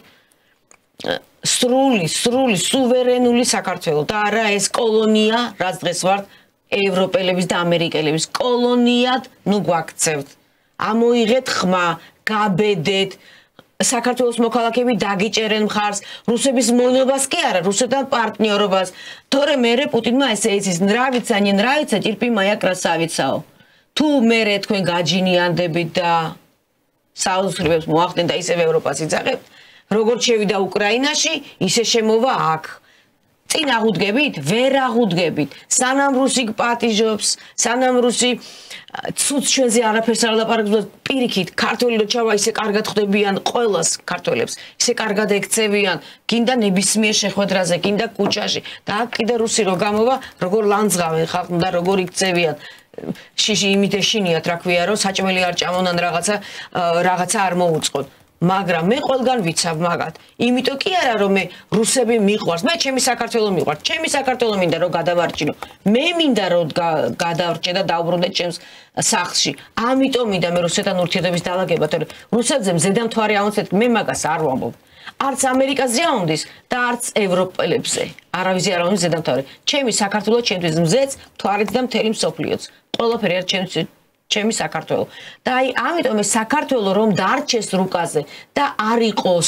სრული, სრული, სუვერენული საქართველო და არა ეს კოლონია, რაც დღეს ვართ ევროპელების და ამერიკელების კოლონიად, ნუ გვაქცევთ. ამოიღეთ ხმა, გაბედეთ საქართველოს მოქალაქეები დაგიჭერენ მხარს, რუსების მონობას კი არა, რუსეთთან პარტნიორობას. თორე მერე პუტინმა ესე იცის, ნრავიცა, не нравится, терпи моя красавицаო. თუ მერე თქვენ გაჯინიანდებით და საოცრებებს მოახდენ და ისევ ევროპას იწაღებთ, როგორც შევიდა უკრაინაში, ისე შემოვა აქ. წინ აღუდგებით, ვერ აღუდგებით. სანამ რუსი პატიჟობს, სანამ რუსი ცუც ჩვენზე არაფერს არ ლაპარაკობს, პირიქით, ქართველი რო ჩავა, ისე კარგად ხვდებიან ყველას ქართველებს, ისე კარგად ექცევიან, გინდა ნებისმიერ შეხვედრაზე, გინდა კუჩაში და აქ კიდე რუსი რო გამოვა, როგორ ლანძღავენ ხალხს და როგორ იქცევიან. შიში იმით ეშინიათ, რა ქვია, რომ საჭმელი არ ჭამონან რაღაცა რაღაცა არ მოუწყონ. მაგრამ მე ყველგან ვიცავ მაგათ. იმიტომ კი არა რომ მე რუსები მიყვარს. მე ჩემი საქართველო მიყვარს. ჩემი საქართველო მინდა რომ გადავარჩინო. მე მინდა რომ გადავრჩე და დავბრუნდე ჩემს სახლში. ამიტომ მინდა მე რუსეთთან ურთიერთობის დაალაგება, თორე რუსეთზე მზედამთვარე ამოცეთ მე მაგას არ ვამბობ. არც ამერიკაზე აუნდის და არც ევროპელებზე. არავის არ აუნდის ზედამთვარე. ჩემი საქართველო ჩემთვის მზეც, მთვარით და მთელი მსოფლიოც. ყველაფერი არ ჩემთვის ჩემი საქართველო. და აი ამიტომ ეს საქართველო რომ დარჩეს რუკაზე და არ იყოს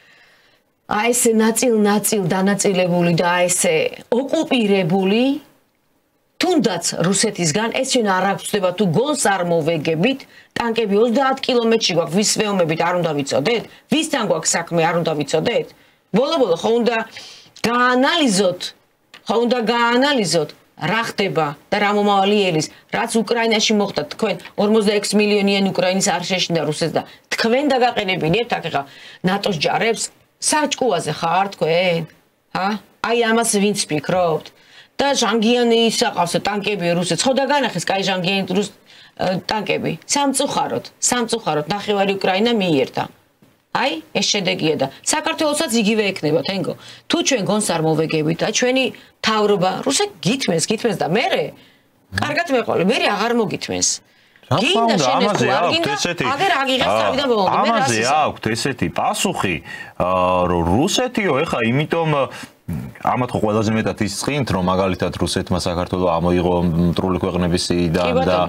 აი ესე ნაწილ-ნაწილ დანაწილებული და აი ესე ოკუპირებული, თუნდაც რუსეთისგან ეს ჩვენ არ აღწევთ თუ გონს არ მოვეგებით, ტანკები ოცდაათ კილომეტრში გვაქვს, ვის ვეომებით არ უნდა ვიცოდეთ? ვისთან გვაქვს საქმე არ უნდა ვიცოდეთ? ბოლო-ბოლო ხო უნდა გაანალიზოთ, ხო უნდა გაანალიზოთ რა ხდება და რა მომავალი ელის, რაც უკრაინაში მოხდა თქვენ ორმოცდაექვსი მილიონიანი უკრაინის არ შეშინდა რუსეთს და თქვენ დაგაყენებინებთ აქ ხა ნატოს ჯარებს საჭკუაზე ხარ თქვენ? ჰა? აი ამას ვინც ფიქრობთ და ჟანგიანი ისაყავს ტანკები რუსეთს ხო და განახეს კაი ჟანგიანი რუს ტანკები სამწუხაროდ სამწუხაროდ ნახევარი უკრაინა მიიერთა აი ეს შედეგია და საქართველოსაც იგივე ექნება თენგო თუ ჩვენ გონს არ მოვეგებით და ჩვენი თავრობა რუსეთ გითმეს გითმეს და მე კარგად მეყოლე მე აღარ მოგითმეს გინდა შენეს გვარგინდა აგერ აგიღებს თავიდან ბოლომდე მე რას ამაზე აქვს ესეთი პასუხი რომ რუსეთიო ეხა იმიტომ ამათ ხო ყველაზე მეტად ისწრინთ რომ მაგალითად რუსეთმა საქართველოს ამოიღო მტრული ქვეყნების სიიდან და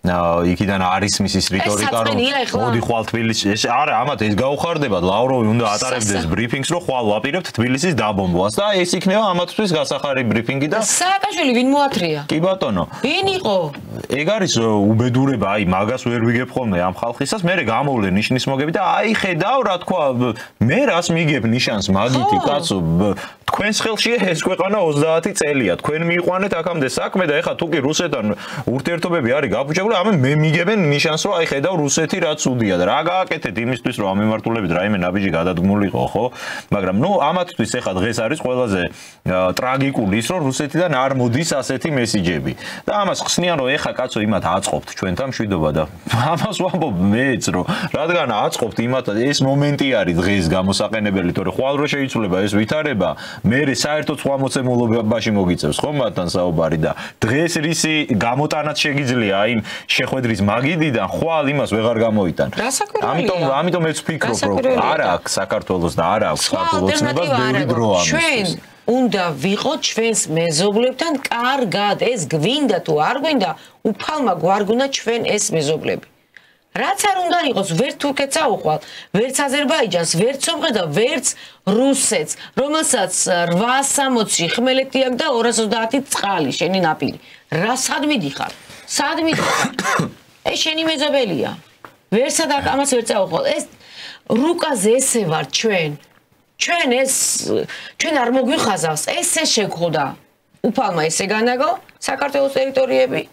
იქიდან არის მისის რიტორიკა რომ მოდი ხვალ თბილისში ეს არა ამათ ეს გაუხარდება ლავროვი უნდა ატარებდეს ბრიფინგს რომ ხვალ ვაპირებთ თბილისის დაბომბვას და ეს იქნება ამათთვის გასახარი ბრიფინგი და სააკაშვილი ვინ მოათრია კი ბატონო ვინ იყო ეგ არის უბედურება აი მაგას ვერ ვიგებ ხოლმე ამ ხალხისას მე გამოვლე ნიშნის მოგები და აი ხედავ რა თქვა მე რას მიგებ ნიშანს მაგითი კაცო თქვენს ხელშია ეს ქვეყანა ოცდაათი წელია თქვენ მიიყვანეთ აქამდე საქმე და ეხა თუ კი რუსეთთან ურთიერთობები არის გაფუჭებული ამე მე მიგებენ ნიშანს რომ აი ხედავ რუსეთი რა ცუდია და რა გააკეთეთ იმისთვის რომ ამ მიმართულებით რაიმე ნაბიჯი გადადგმულიყო ხო მაგრამ ნუ ამათთვის ეხა დღეს არის ყველაზე ტრაგიკული ის რომ რუსეთიდან არ მოდის ასეთი მესიჯები და ამას ხსნიან რომ ეხა კაცო იმათ აწყობთ ჩვენთან მშვიდობა და ამას ვამბობ მეც რომ რადგან აწყობთ იმათ ეს მომენტი არის დღეს გამოსაყენებელი თორე ხვალ რო შეიცვლება ეს ვითარება მე საერთოდ სხვა მოცემულობაში მოგიწევს ხო მათთან საუბარი და დღეს რისი გამოტანაც შეგიძლია იმ შეხვედრის მაგიდიდან ხვალ იმას ვეღარ გამოიტან ამიტომ ამიტომ მეც ვფიქრობ რომ არა აქვს საქართველოს და არა აქვს საქართველოს ცნებას ბევრი დრო ამის უნდა ვიყოთ ჩვენს მეზობლებთან კარგად ეს გვინდა თუ არ გვინდა უფალმა გვარგუნა ჩვენ ეს მეზობლები რაც არ უნდა იყოს ვერც თურქეთს აუხვალ ვერც აზერბაიჯანს ვერც სომხეთს და ვერც რუსეთს რომელსაც რვაას სამოცი ხმელეთი აქვს და ორას ოცდაათი წყალი შენი ნაპირი რა სად მიდიხარ სად მიდიხარ ეს შენი მეზობელია ვერცად ამას ვერც აუხვალ ეს რუკაზე ესე ვარ ჩვენ ჩვენ ეს ჩვენ არ მოგვიხაზავს ესე შეგხვდა უფალმა ესე განაგო საქართველოს ტერიტორიები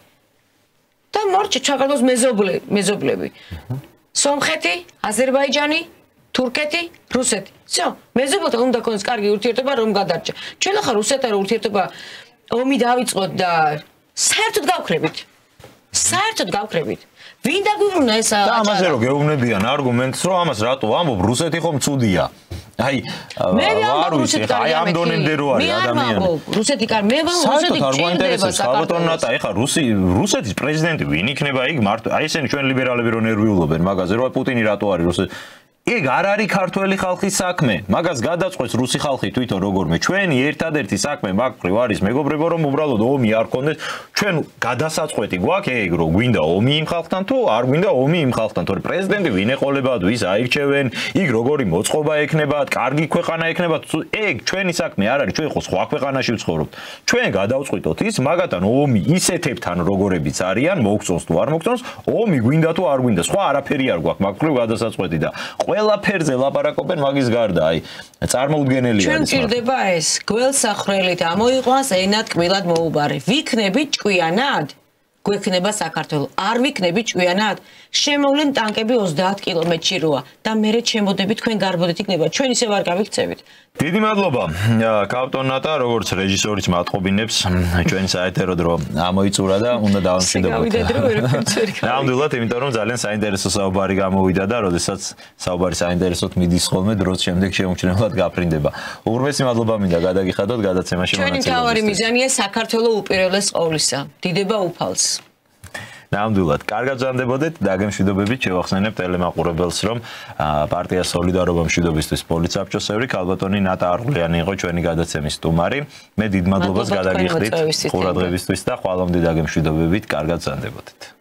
და მორჩა საქართველოს მეზობლები მეზობლები სომხეთი აზერბაიჯანი თურქეთი რუსეთი всё მეზობელთან უნდა ქონდეს კარგი ურთიერთობა რომ გადარჩა ჩვენ ახლა რუსეთთან ურთიერთობა ომი დავიწყოთ და საერთოდ გავქრებით საერთოდ გავქრებით ვინ დაგვიბრუნა ეს და ამაზე რომ გეუბნებიან არგუმენტს რომ ამას რატო ამბობ რუსეთი ხომ ცუდია აი ვარ ვიცი აი ამ დონემდე რო არის ადამიანი რუსეთი კარ მე ვარ რუსეთი არ გვაინტერესებს ხალხონატა ეხა რუსი რუსეთის პრეზიდენტი ვინ იქნება იქ მარტო აი ესენი ჩვენ ლიბერალები რო ნერვიულობენ მაგაზე რომ პუტინი რატო არის რუსეთი ეგ არ არის ქართველი ხალხის საქმე მაგას გადაწყვეტს რუსი ხალხი თვითონ როგორმე ჩვენი ერთადერთი საქმე მაგ არის მეგობრებო რომ უბრალოდ ომი არ კონდეს ჩვენ გადასაწყვეტი გვაქვს ეგ რომ გვინდა ომი იმ ხალხთან თუ არ გვინდა ომი იმ ხალხთან თორე პრეზიდენტი ვინ ეყოლებათ ვის აირჩევენ იქ როგორი მოწყობა ექნებათ კარგი ქვეყანა ექნებათ ეგ ჩვენი საქმე არ არის ჩვენ ხო სხვა ქვეყანაში ვცხოვრობთ ჩვენ გადავწყვიტოთ ის მაგათთან ომი ისეთებთან როგორებიც არიან მოგწონს თუ არ მოგწონს ომი გვინდა თუ არ გვინდა სხვა არაფერი არ გვაქვს მაგ გადასაწყვეტი და ყველაფერზე ლაპარაკობენ მაგის გარდა აი წარმოუდგენელია ჩვენ გირდება ეს გველსახრელით ამოიყვანს ენად კბილად მოუბარე ვიქნები ჭკვიანად გვექნება საქართველოს არ ვიქნები ჭკვიანად შემოვლენ ტანკები ოცდაათ კილომეტრში როა და მერე ჩემოდები თქვენ გარბოდეთ იქნება ჩვენ ისევ არ გავიქცევით დიდი მადლობა კაპიტან ნატა როგორც რეჟისორიც მათყობინებს ჩვენი საეთერო დრო ამოიწურა და უნდა დავამშვიდობოთ ნამდვილად იმიტომ რომ ძალიან საინტერესო საუბარი გამოვიდა და როდესაც საუბარი საინტერესოდ მიდის ხოლმე დროც შემდეგ შეუმჩნევლად გაფრინდება უღრმესი მადლობა მინდა გადაგიხადოთ გადაცემაში მონაწილეობისთვის ჩვენი მთავარი მიზანია საქართველოს უპირველეს ყოვლისა დიდება უფალს ნამდვილად კარგად ზანდებოდეთ დაგემშვიდობებით შევახსენებ ტელემაყურებელს რომ პარტია სოლიდარობა მშვიდობისთვის პოლიცსაბჭოს წევრი ქალბატონი ნატა არღულიანი იყო ჩვენი გადაცემის სტუმარი მე დიდ მადლობას გადაგიხდით ყურადღებისთვის და ხვალამდე დაგემშვიდობებით კარგად ზანდებოდეთ